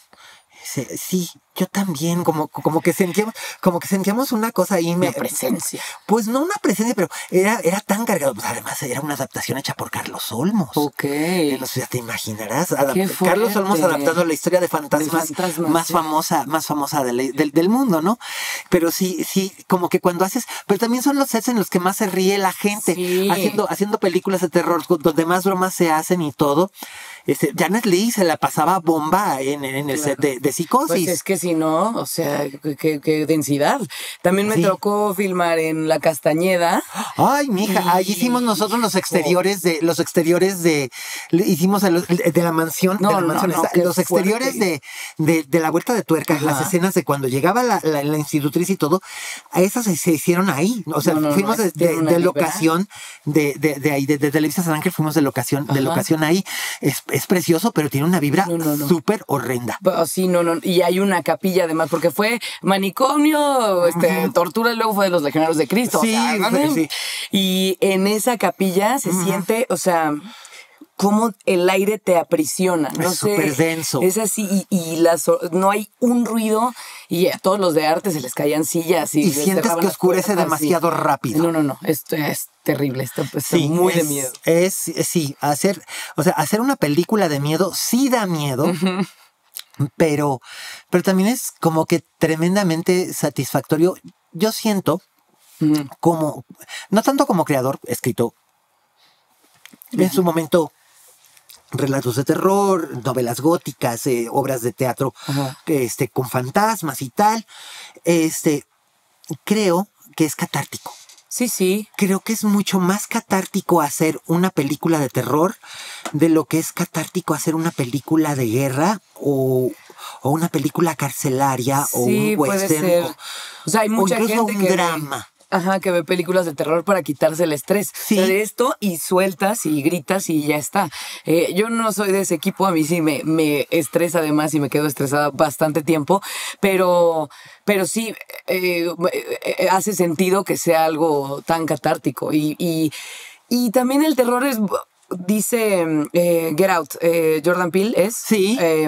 B: Sí, yo también, como, como que sentíamos, como que sentíamos una cosa ahí.
C: Una me, presencia.
B: Pues no una presencia, pero era, era tan cargado. Pues además era una adaptación hecha por Carlos Olmos.
C: Ok.
B: Entonces ya te imaginarás. Adap- Carlos Olmos adaptando la historia de fantasmas, de fantasmas más sí. famosa, más famosa del, del, del mundo, ¿no? Pero sí, sí, como que cuando haces, pero también son los sets en los que más se ríe la gente, sí. haciendo, haciendo películas de terror, donde más bromas se hacen y todo. Este, Janet Leigh se la pasaba bomba en, en el claro. set de, de Psicosis.
C: Pues es que si no, o sea, qué, qué densidad. También me sí. tocó filmar en La Castañeda.
B: Ay, mija, y... ahí hicimos nosotros los exteriores de, los exteriores de, hicimos los, de la mansión,
C: no,
B: de la
C: no,
B: mansión
C: no,
B: esta, los exteriores de, de, de La Vuelta de Tuerca, Ajá. las escenas de cuando llegaba la, la, la institutriz y todo, a esas se, se hicieron ahí. O sea, no, no, fuimos no, de, de, de locación de, de, de ahí, de, de Televisa San Ángel, fuimos de locación, Ajá. de locación ahí. Es, es precioso, pero tiene una vibra no, no, no. súper horrenda.
C: Pero, sí, no, no. Y hay una capilla además, porque fue manicomio, este, uh-huh. tortura, y luego fue de los Legionarios de Cristo.
B: Sí,
C: o sea,
B: sí, sí.
C: Y en esa capilla se uh-huh. siente, o sea, cómo el aire te aprisiona. No
B: es súper denso.
C: Es así, y, y las, no hay un ruido, y a todos los de arte se les caían sillas. Y,
B: y sientes que oscurece demasiado
C: así.
B: rápido.
C: No, no, no, esto es terrible, esto pues, sí, muy
B: es,
C: de miedo.
B: Es, sí, hacer, o sea, hacer una película de miedo sí da miedo, uh-huh. pero, pero también es como que tremendamente satisfactorio. Yo siento, uh-huh. como, no tanto como creador, escrito uh-huh. en su momento relatos de terror, novelas góticas, eh, obras de teatro uh-huh. este, con fantasmas y tal. Este, creo que es catártico.
C: Sí, sí.
B: Creo que es mucho más catártico hacer una película de terror de lo que es catártico hacer una película de guerra o, o una película carcelaria
C: sí,
B: o un western.
C: Puede ser. O, o sea, hay mucha
B: o incluso
C: gente
B: un
C: que
B: drama.
C: Ajá, que ve películas de terror para quitarse el estrés.
B: Sí.
C: O sea, de esto y sueltas y gritas y ya está. Eh, yo no soy de ese equipo, a mí sí me, me estresa además y me quedo estresada bastante tiempo, pero, pero sí eh, eh, hace sentido que sea algo tan catártico. Y, y, y también el terror es, dice eh, Get Out, eh, Jordan Peele es.
B: Sí.
C: Eh,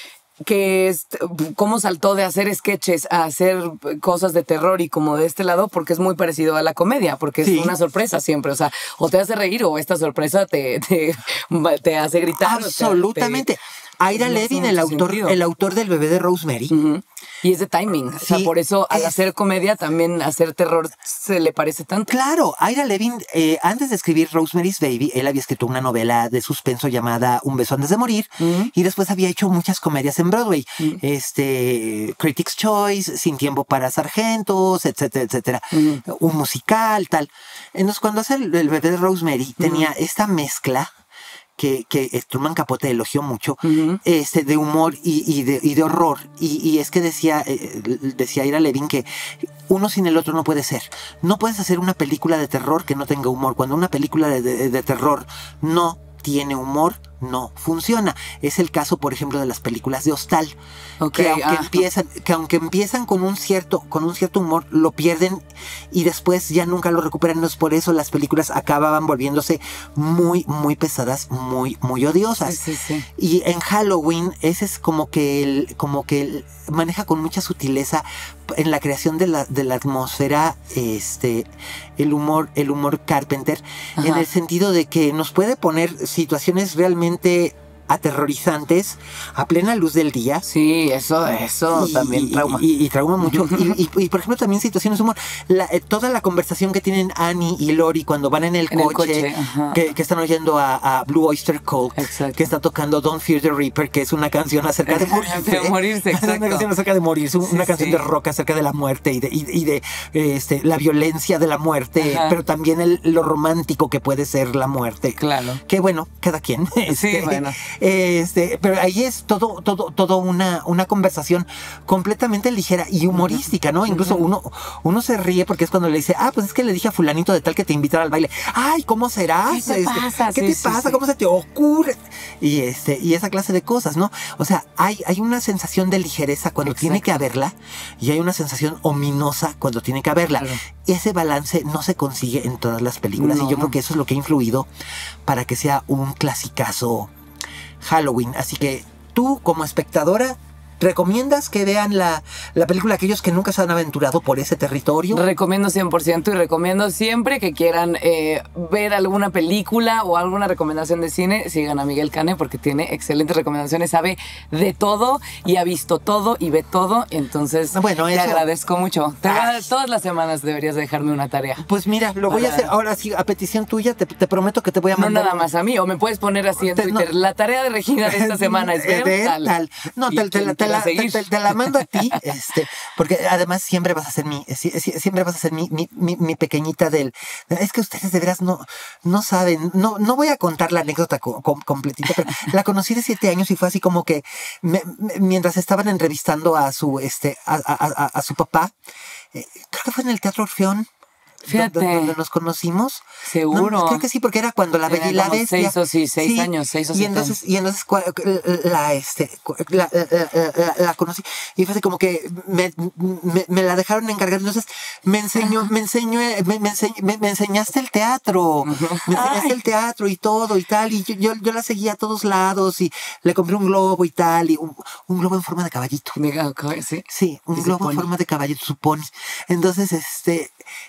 C: que es cómo saltó de hacer sketches a hacer cosas de terror y como de este lado, porque es muy parecido a la comedia, porque
B: sí.
C: es una sorpresa siempre, o sea, o te hace reír o esta sorpresa te, te, te hace gritar.
B: Absolutamente. O sea, Ira no Levin, el autor, el autor del bebé de Rosemary.
C: Uh-huh. Y es de timing. Sí, o sea, por eso al es... hacer comedia también hacer terror se le parece tanto.
B: Claro, Ira Levin, eh, antes de escribir Rosemary's Baby, él había escrito una novela de suspenso llamada Un beso antes de morir, uh-huh. y después había hecho muchas comedias en Broadway. Uh-huh. Este, Critics' Choice, Sin tiempo para sargentos, etcétera, etcétera. Uh-huh. Un musical, tal. Entonces, cuando hace el, el bebé de Rosemary, uh-huh. tenía esta mezcla que, que Truman Capote elogió mucho, uh-huh. este, de humor y, y, de, y de horror. Y, y es que decía, eh, decía Ira Levin que uno sin el otro no puede ser. No puedes hacer una película de terror que no tenga humor. Cuando una película de, de, de terror no tiene humor, no funciona. Es el caso, por ejemplo, de las películas de Hostal, okay, que aunque ah. empiezan, que aunque empiezan con un cierto, con un cierto humor, lo pierden y después ya nunca lo recuperan. No es por eso las películas acababan volviéndose muy, muy pesadas, muy, muy odiosas.
C: Sí, sí, sí.
B: Y en Halloween ese es como que el, como que el, maneja con mucha sutileza en la creación de la, de la atmósfera, este, el humor, el humor Carpenter, ajá. en el sentido de que nos puede poner situaciones realmente aterrorizantes a plena luz del día.
C: Sí, eso, eso
B: y,
C: también trauma.
B: Y, y, y trauma mucho. y, y, y, por ejemplo, también situaciones de humor. La, eh, toda la conversación que tienen Annie y Lori cuando van en el
C: en
B: coche,
C: el coche
B: que, que están oyendo a, a Blue Oyster Cult,
C: exacto.
B: que está tocando Don't Fear the Reaper, que es una canción acerca de morirse.
C: de morirse, exacto.
B: Una canción acerca de morirse,
C: sí,
B: una canción
C: sí.
B: de rock acerca de la muerte y de, y, y de este, la violencia de la muerte, ajá. pero también el, lo romántico que puede ser la muerte.
C: Claro.
B: Que bueno, cada quien. Este,
C: sí, bueno.
B: Este, pero ahí es todo, todo, todo una, una conversación completamente ligera y humorística, ¿no? Incluso uno, uno se ríe porque es cuando le dice, ah, pues es que le dije a fulanito de tal que te invitara al baile. Ay, ¿cómo serás?
C: ¿Qué te
B: este,
C: pasa?
B: ¿Qué
C: sí,
B: te
C: sí,
B: pasa?
C: Sí.
B: ¿Cómo se te ocurre? Y este, y esa clase de cosas, ¿no? O sea, hay, hay una sensación de ligereza cuando exacto. tiene que haberla y hay una sensación ominosa cuando tiene que haberla. Claro. Ese balance no se consigue en todas las películas no. y yo creo que eso es lo que ha influido para que sea un clasicazo Halloween. Así que tú, como espectadora, ¿recomiendas que vean la, la película aquellos que nunca se han aventurado por ese territorio?
C: Recomiendo cien por ciento y recomiendo siempre que quieran eh, ver alguna película o alguna recomendación de cine, sigan a Miguel Cane porque tiene excelentes recomendaciones, sabe de todo y ha visto todo y ve todo, entonces bueno, te eso... agradezco mucho. Te ah. Todas las semanas deberías dejarme una tarea.
B: Pues mira, lo voy Para... a hacer ahora sí, a petición tuya, te, te prometo que te voy a mandar...
C: No nada más a mí, o me puedes poner así en te, Twitter, no. la tarea de Regina de esta semana es ver de tal. tal.
B: No, te, te, te, te, la, te, te, te la mando a ti, este, porque además siempre vas a ser mi, siempre vas a ser mi, mi, mi, mi pequeñita del... Es que ustedes de veras no, no saben, no, no voy a contar la anécdota co com, completita, pero la conocí de siete años y fue así como que me, me, mientras estaban entrevistando a su, este, a, a, a, a su papá, eh, creo que fue en el Teatro Orfeón,
C: Fíjate.
B: Donde nos conocimos.
C: Seguro.
B: No, creo que sí, porque era cuando la Bella y la Bestia.
C: Seis o sí, seis
B: sí,
C: años, seis o siete
B: y entonces,
C: años.
B: Y entonces la, este, la, la, la, la conocí y fue así como que me, me, me la dejaron encargar. Entonces me enseñó, me enseñó, me, me, enseñ, me, me enseñaste el teatro, me enseñaste Ay. el teatro y todo y tal. Y yo, yo, yo la seguía a todos lados y le compré un globo y tal, y un, un globo en forma de caballito.
C: ¿Sí?
B: Sí, un globo en forma de caballito, su pony. Entonces, este...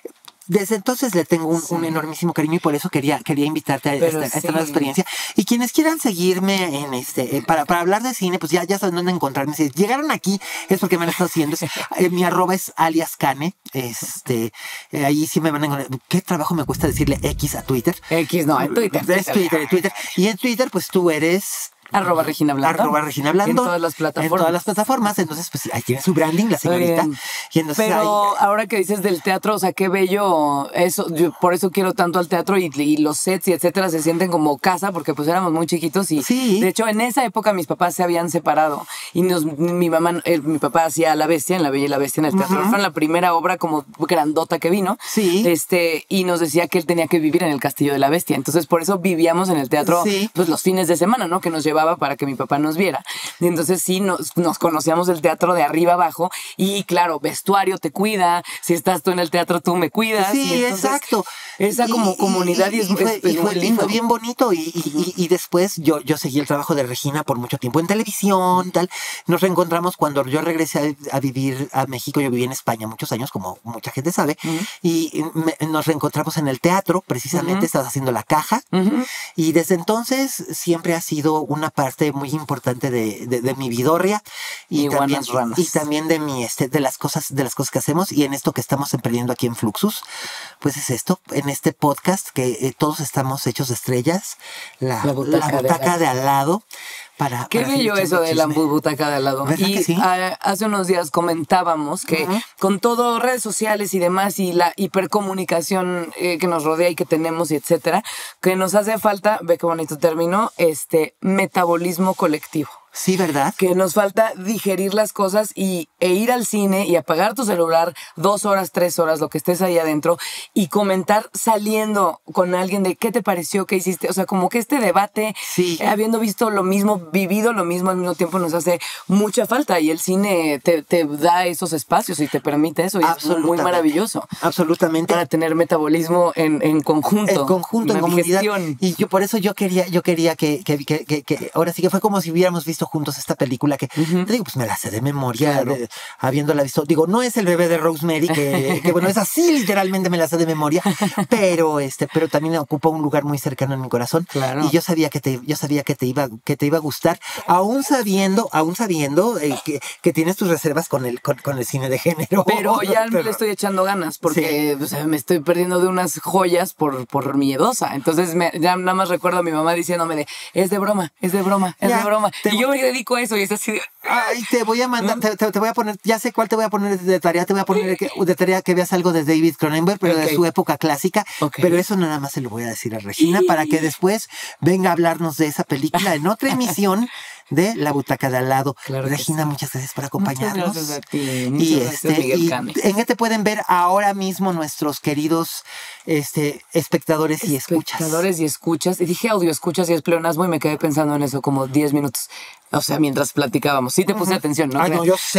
B: desde entonces le tengo un, sí. un enormísimo cariño y por eso quería, quería invitarte a esta, sí. a esta nueva experiencia. Y quienes quieran seguirme en este, eh, para, para hablar de cine, pues ya, ya saben dónde encontrarme. Si llegaron aquí es porque me han estado siguiendo. Eh, mi arroba es alias Cane. Este, eh, ahí sí me van a encontrar. ¿Qué trabajo me cuesta decirle X a Twitter?
C: X, no, en Twitter.
B: Es Twitter, en Twitter. Y en Twitter, pues tú eres...
C: Arroba Regina Blando.
B: Arroba Regina Blando.
C: En todas las plataformas.
B: En todas las plataformas. Entonces, pues ahí tiene su branding, la señorita. Y entonces,
C: pero
B: ahí,
C: ahora que dices del teatro, o sea, qué bello eso. Yo por eso quiero tanto al teatro y, y los sets y etcétera se sienten como casa porque pues éramos muy chiquitos y
B: sí.
C: de hecho en esa época mis papás se habían separado y nos, mi mamá, eh, mi papá hacía La Bestia, en La Bella y la Bestia en el Teatro uh-huh. Fue la primera obra como grandota que vino.
B: Sí.
C: Este, y nos decía que él tenía que vivir en el Castillo de la Bestia. Entonces por eso vivíamos en el teatro sí. pues los fines de semana, ¿no? Que nos llevaba para que mi papá nos viera. Y entonces sí, nos, nos conocíamos del teatro de arriba abajo y claro, vestuario te cuida, si estás tú en el teatro tú me cuidas.
B: Sí,
C: y entonces,
B: exacto.
C: Esa como y, comunidad y, y, es, y, fue, es, es
B: y, fue, y fue bien bonito y, y, y, y después yo, yo seguí el trabajo de Regina por mucho tiempo en televisión, tal. Nos reencontramos cuando yo regresé a, a vivir a México, yo viví en España muchos años, como mucha gente sabe, uh-huh. y me, nos reencontramos en el teatro, precisamente, uh-huh. estabas haciendo La Caja, uh-huh. y desde entonces siempre ha sido una parte muy importante importante de, de, de mi vidorria y,
C: y
B: también,
C: ranas.
B: y también de mi este, de las cosas de las cosas que hacemos y en esto que estamos emprendiendo aquí en Fluxus, pues es esto, en este podcast que eh, todos estamos hechos de estrellas, la, la butaca, la butaca de, de al lado. Para,
C: Qué
B: para
C: bello eso de la butaca de al lado. Y
B: sí?
C: a, hace unos días comentábamos que uh-huh. con todo redes sociales y demás y la hipercomunicación eh, que nos rodea y que tenemos y etcétera, que nos hace falta, ve qué bonito término, este metabolismo colectivo.
B: Sí, ¿verdad?
C: Que nos falta digerir las cosas y, e ir al cine y apagar tu celular dos horas, tres horas, lo que estés ahí adentro y comentar saliendo con alguien de qué te pareció, qué hiciste. O sea, como que este debate,
B: sí.
C: eh, habiendo visto lo mismo, vivido lo mismo al mismo tiempo, nos hace mucha falta y el cine te, te da esos espacios y te permite eso y es muy maravilloso.
B: Absolutamente.
C: Para tener metabolismo en, en conjunto.
B: En conjunto, en comunidad. Y yo por eso yo quería, yo quería que, que, que, que, que ahora sí que fue como si hubiéramos visto juntos esta película que, uh-huh. te digo, pues me la sé de memoria, claro. de, habiéndola visto. Digo, no es El bebé de Rosemary, que, que bueno, es así, literalmente me la sé de memoria, pero este, pero también ocupa un lugar muy cercano en mi corazón.
C: Claro.
B: Y yo sabía que te, yo sabía que te iba, que te iba a gustar, aún sabiendo, aún sabiendo eh, que, que tienes tus reservas con el, con, con el cine de género.
C: Pero ya pero, le estoy echando ganas, porque sí. o sea, me estoy perdiendo de unas joyas por, por miedosa. Entonces me, ya nada más recuerdo a mi mamá diciéndome de, es de broma, es de broma, es ya, de broma. Y yo me dedico eso y es así de...
B: Ay, te voy a mandar, te, te, te voy a poner, ya sé cuál te voy a poner de tarea, te voy a poner que, de tarea que veas algo de David Cronenberg, pero okay. de su época clásica, okay. pero eso nada más se lo voy a decir a Regina y... para que después venga a hablarnos de esa película en otra emisión de La Butaca de al lado. Claro Regina, sí. muchas gracias por acompañarnos.
C: Muchas gracias a ti. Muchas
B: y
C: gracias,
B: este,
C: Miguel
B: y
C: Cane.
B: ¿en qué te pueden ver ahora mismo nuestros queridos este, espectadores y escuchas?
C: Espectadores y escuchas. Y dije audio escuchas y es pleonasmo y me quedé pensando en eso como diez minutos. O sea, mientras platicábamos. Sí te puse uh-huh. atención, ¿no?
B: Ay, no, yo sé.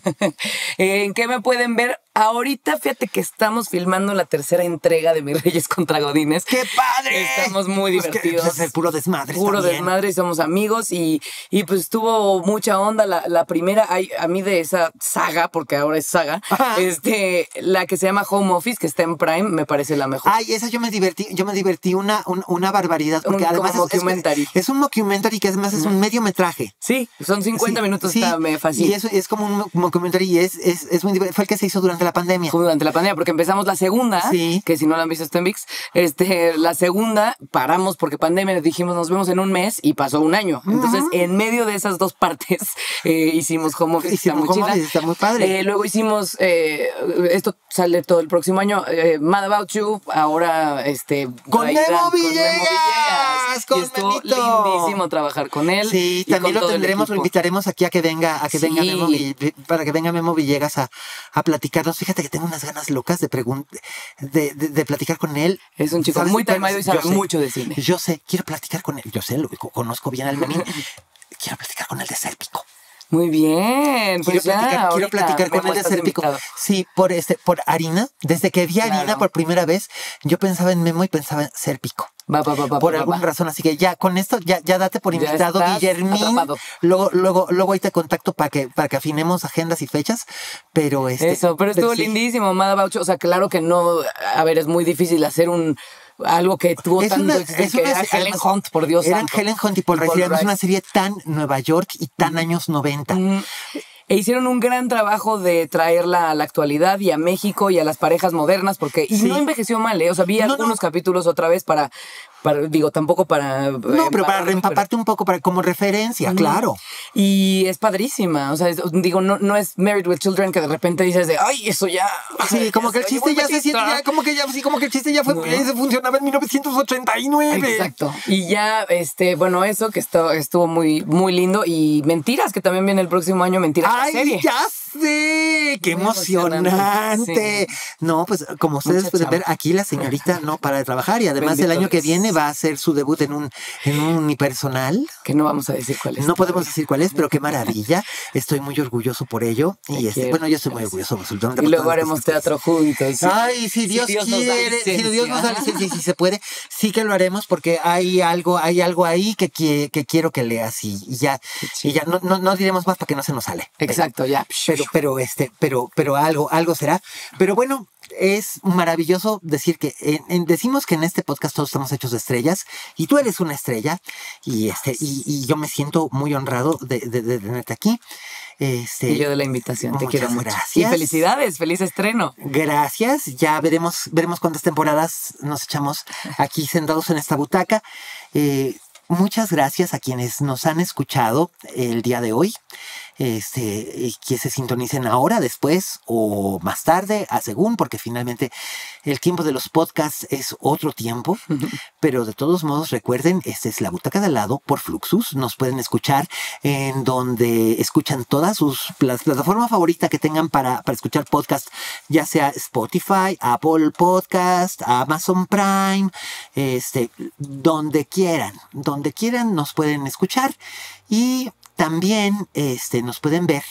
C: ¿En qué me pueden ver? Ahorita, fíjate que estamos filmando la tercera entrega de Mis Reyes contra Godines.
B: ¡Qué padre!
C: Estamos muy divertidos.
B: Pues que, pues, es puro desmadre.
C: Puro
B: también.
C: desmadre y somos amigos y, y pues estuvo mucha onda. La, la primera, hay, a mí de esa saga, porque ahora es saga, Ajá. este, la que se llama Home Office, que está en Prime, me parece la mejor.
B: Ay, esa yo me divertí, yo me divertí una, un, una barbaridad, porque
C: un,
B: además
C: es,
B: es, es un mockumentary que además es un mediometraje.
C: Sí, son cincuenta sí, minutos,
B: sí,
C: está, me fascina.
B: Y eso es como un mockumentary y es, es, es muy divertido. Fue el que se hizo durante la pandemia.
C: Fue durante la pandemia, porque empezamos la segunda, sí. que si no la han visto está en V I X, este, la segunda paramos porque pandemia, dijimos nos vemos en un mes y pasó un año. Entonces, uh-huh. en medio de esas dos partes eh, hicimos Home Office,
B: hicimos
C: está muy
B: home office, está muy padre.
C: Eh, luego hicimos, eh, esto sale todo el próximo año, eh, Mad About You, ahora este...
B: Con Memo Villegas,
C: con Memito. Lindísimo trabajar con él.
B: Sí, también lo tendremos, lo invitaremos aquí a que venga, a que sí. venga Memo, para que venga Memo Villegas a, a platicarnos. Fíjate que tengo unas ganas locas de, pregun- de, de, de platicar con él.
C: Es un chico muy calmado y sabe mucho de cine.
B: Yo sé, quiero platicar con él. Yo sé, lo conozco bien al Memín. Quiero platicar con él de Sérpico.
C: Muy bien, pues
B: quiero
C: ya,
B: platicar, quiero platicar con él de Sérpico. Sí, por este, por Harina. Desde que vi a Harina claro. por primera vez, yo pensaba en Memo y pensaba en Sérpico.
C: Va, va, va, va,
B: por
C: va,
B: alguna
C: va.
B: razón. Así que ya con esto, ya, ya date por
C: Ya
B: invitado,
C: estás
B: Guillermín.
C: atrapado.
B: Luego, luego, luego ahí te contacto para que, para que afinemos agendas y fechas. Pero este.
C: Eso, pero estuvo
B: sí.
C: lindísimo, Mad About You. O sea, claro que no. A ver, es muy difícil hacer un. Algo que tuvo
B: Es
C: tanto
B: una-
C: éxito,
B: es
C: que
B: una-
C: era Helen
B: además,
C: Hunt, por Dios
B: Eran
C: santo.
B: Helen Hunt y Paul
C: Y Paul
B: Rice. Es una
C: Rice.
B: serie tan Nueva York y tan años noventa.
C: Mm. E hicieron un gran trabajo de traerla a la actualidad y a México y a las parejas modernas, porque y
B: Sí.
C: no envejeció mal, ¿eh? O sea, vi
B: No,
C: algunos
B: no.
C: capítulos otra vez para, para digo, tampoco para...
B: No, pero para
C: empaparme,
B: reempaparte un poco, para, como referencia, claro.
C: Y es padrísima, o sea, es- digo, no, no es Married with Children que de repente dices de, ay, eso ya...
B: Sí, como que el
C: oye,
B: chiste
C: muy
B: ya se siente,
C: machista.
B: ya, como que ya, sí, como que el chiste ya fue, ese funcionaba en mil novecientos ochenta y nueve.
C: Exacto. Y ya, este, bueno, eso que esto, estuvo muy, muy lindo. Y Mentiras, que también viene el próximo año, Mentiras la
B: ¡Ay,
C: serie.
B: ya sé! ¡Qué
C: Muy
B: emocionante!
C: emocionante, sí.
B: No, pues como ustedes
C: Mucha
B: pueden
C: chamba.
B: ver, aquí la señorita no para de trabajar y además
C: Bendito
B: el año que
C: Dios.
B: viene va a hacer su debut en un, en un unipersonal.
C: Que no vamos a decir cuál es.
B: No podemos decir cuál es, pero qué maravilla. Estoy muy orgulloso por ello. Y
C: Te
B: este,
C: quiero.
B: bueno, yo estoy muy orgulloso absolutamente.
C: Y
B: por
C: luego
B: todas las
C: haremos
B: cosas que
C: teatro juntos. sí.
B: Ay, si Dios,
C: Dios nos da
B: quiere, si Dios nos da
C: licencia.
B: licencia y si se puede, sí que lo haremos porque hay algo, hay algo ahí que, qui- que quiero que leas y, y ya, y ya no, no, no diremos más para que no se nos sale.
C: Exacto, ya.
B: Pero, pero este, pero, pero algo, algo será. Pero bueno, es maravilloso decir que en- en- decimos que en este podcast todos estamos hechos de estrellas y tú eres una estrella y este, y, y yo me siento muy honrado de, de- de tenerte aquí. Este,
C: Y yo de la invitación, te
B: muchas
C: quiero mucho.
B: gracias.
C: Y felicidades, feliz estreno.
B: Gracias, ya veremos, veremos cuántas temporadas nos echamos aquí sentados en esta butaca. Eh, muchas gracias a quienes nos han escuchado el día de hoy. Este, y que se sintonicen ahora, después o más tarde, a según, porque finalmente el tiempo de los podcasts es otro tiempo. Pero de todos modos, recuerden, esta es la butaca de al lado por Fluxus. Nos pueden escuchar en donde escuchan todas sus las plataformas favoritas que tengan para, para escuchar podcast, ya sea Spotify, Apple Podcast, Amazon Prime, este, donde quieran, donde quieran nos pueden escuchar y también este, nos pueden ver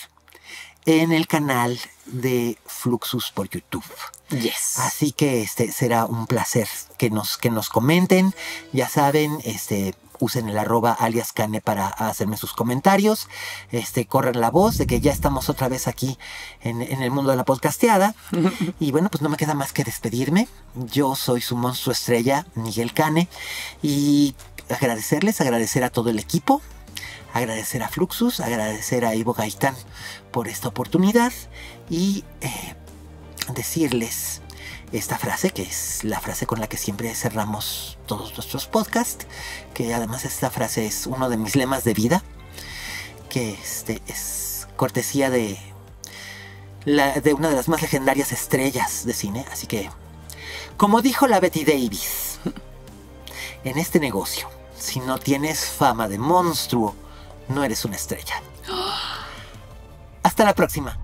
B: en el canal de Fluxus por YouTube.
C: Yes.
B: Así que este será un placer que nos, que nos comenten. Ya saben, este, usen el arroba alias Cane para hacerme sus comentarios. Este, corran la voz de que ya estamos otra vez aquí en, en el mundo de la podcasteada. Y bueno, pues no me queda más que despedirme. Yo soy su monstruo estrella, Miguel Cane. Y agradecerles, agradecer a todo el equipo. Agradecer a Fluxus, agradecer a Ivo Gaitán por esta oportunidad y eh, decirles esta frase, que es la frase con la que siempre cerramos todos nuestros podcasts, que además esta frase es uno de mis lemas de vida, que este, es cortesía de, la, de una de las más legendarias estrellas de cine. Así que, como dijo la Betty Davis, en este negocio, si no tienes fama de monstruo, no eres una estrella. Hasta la próxima.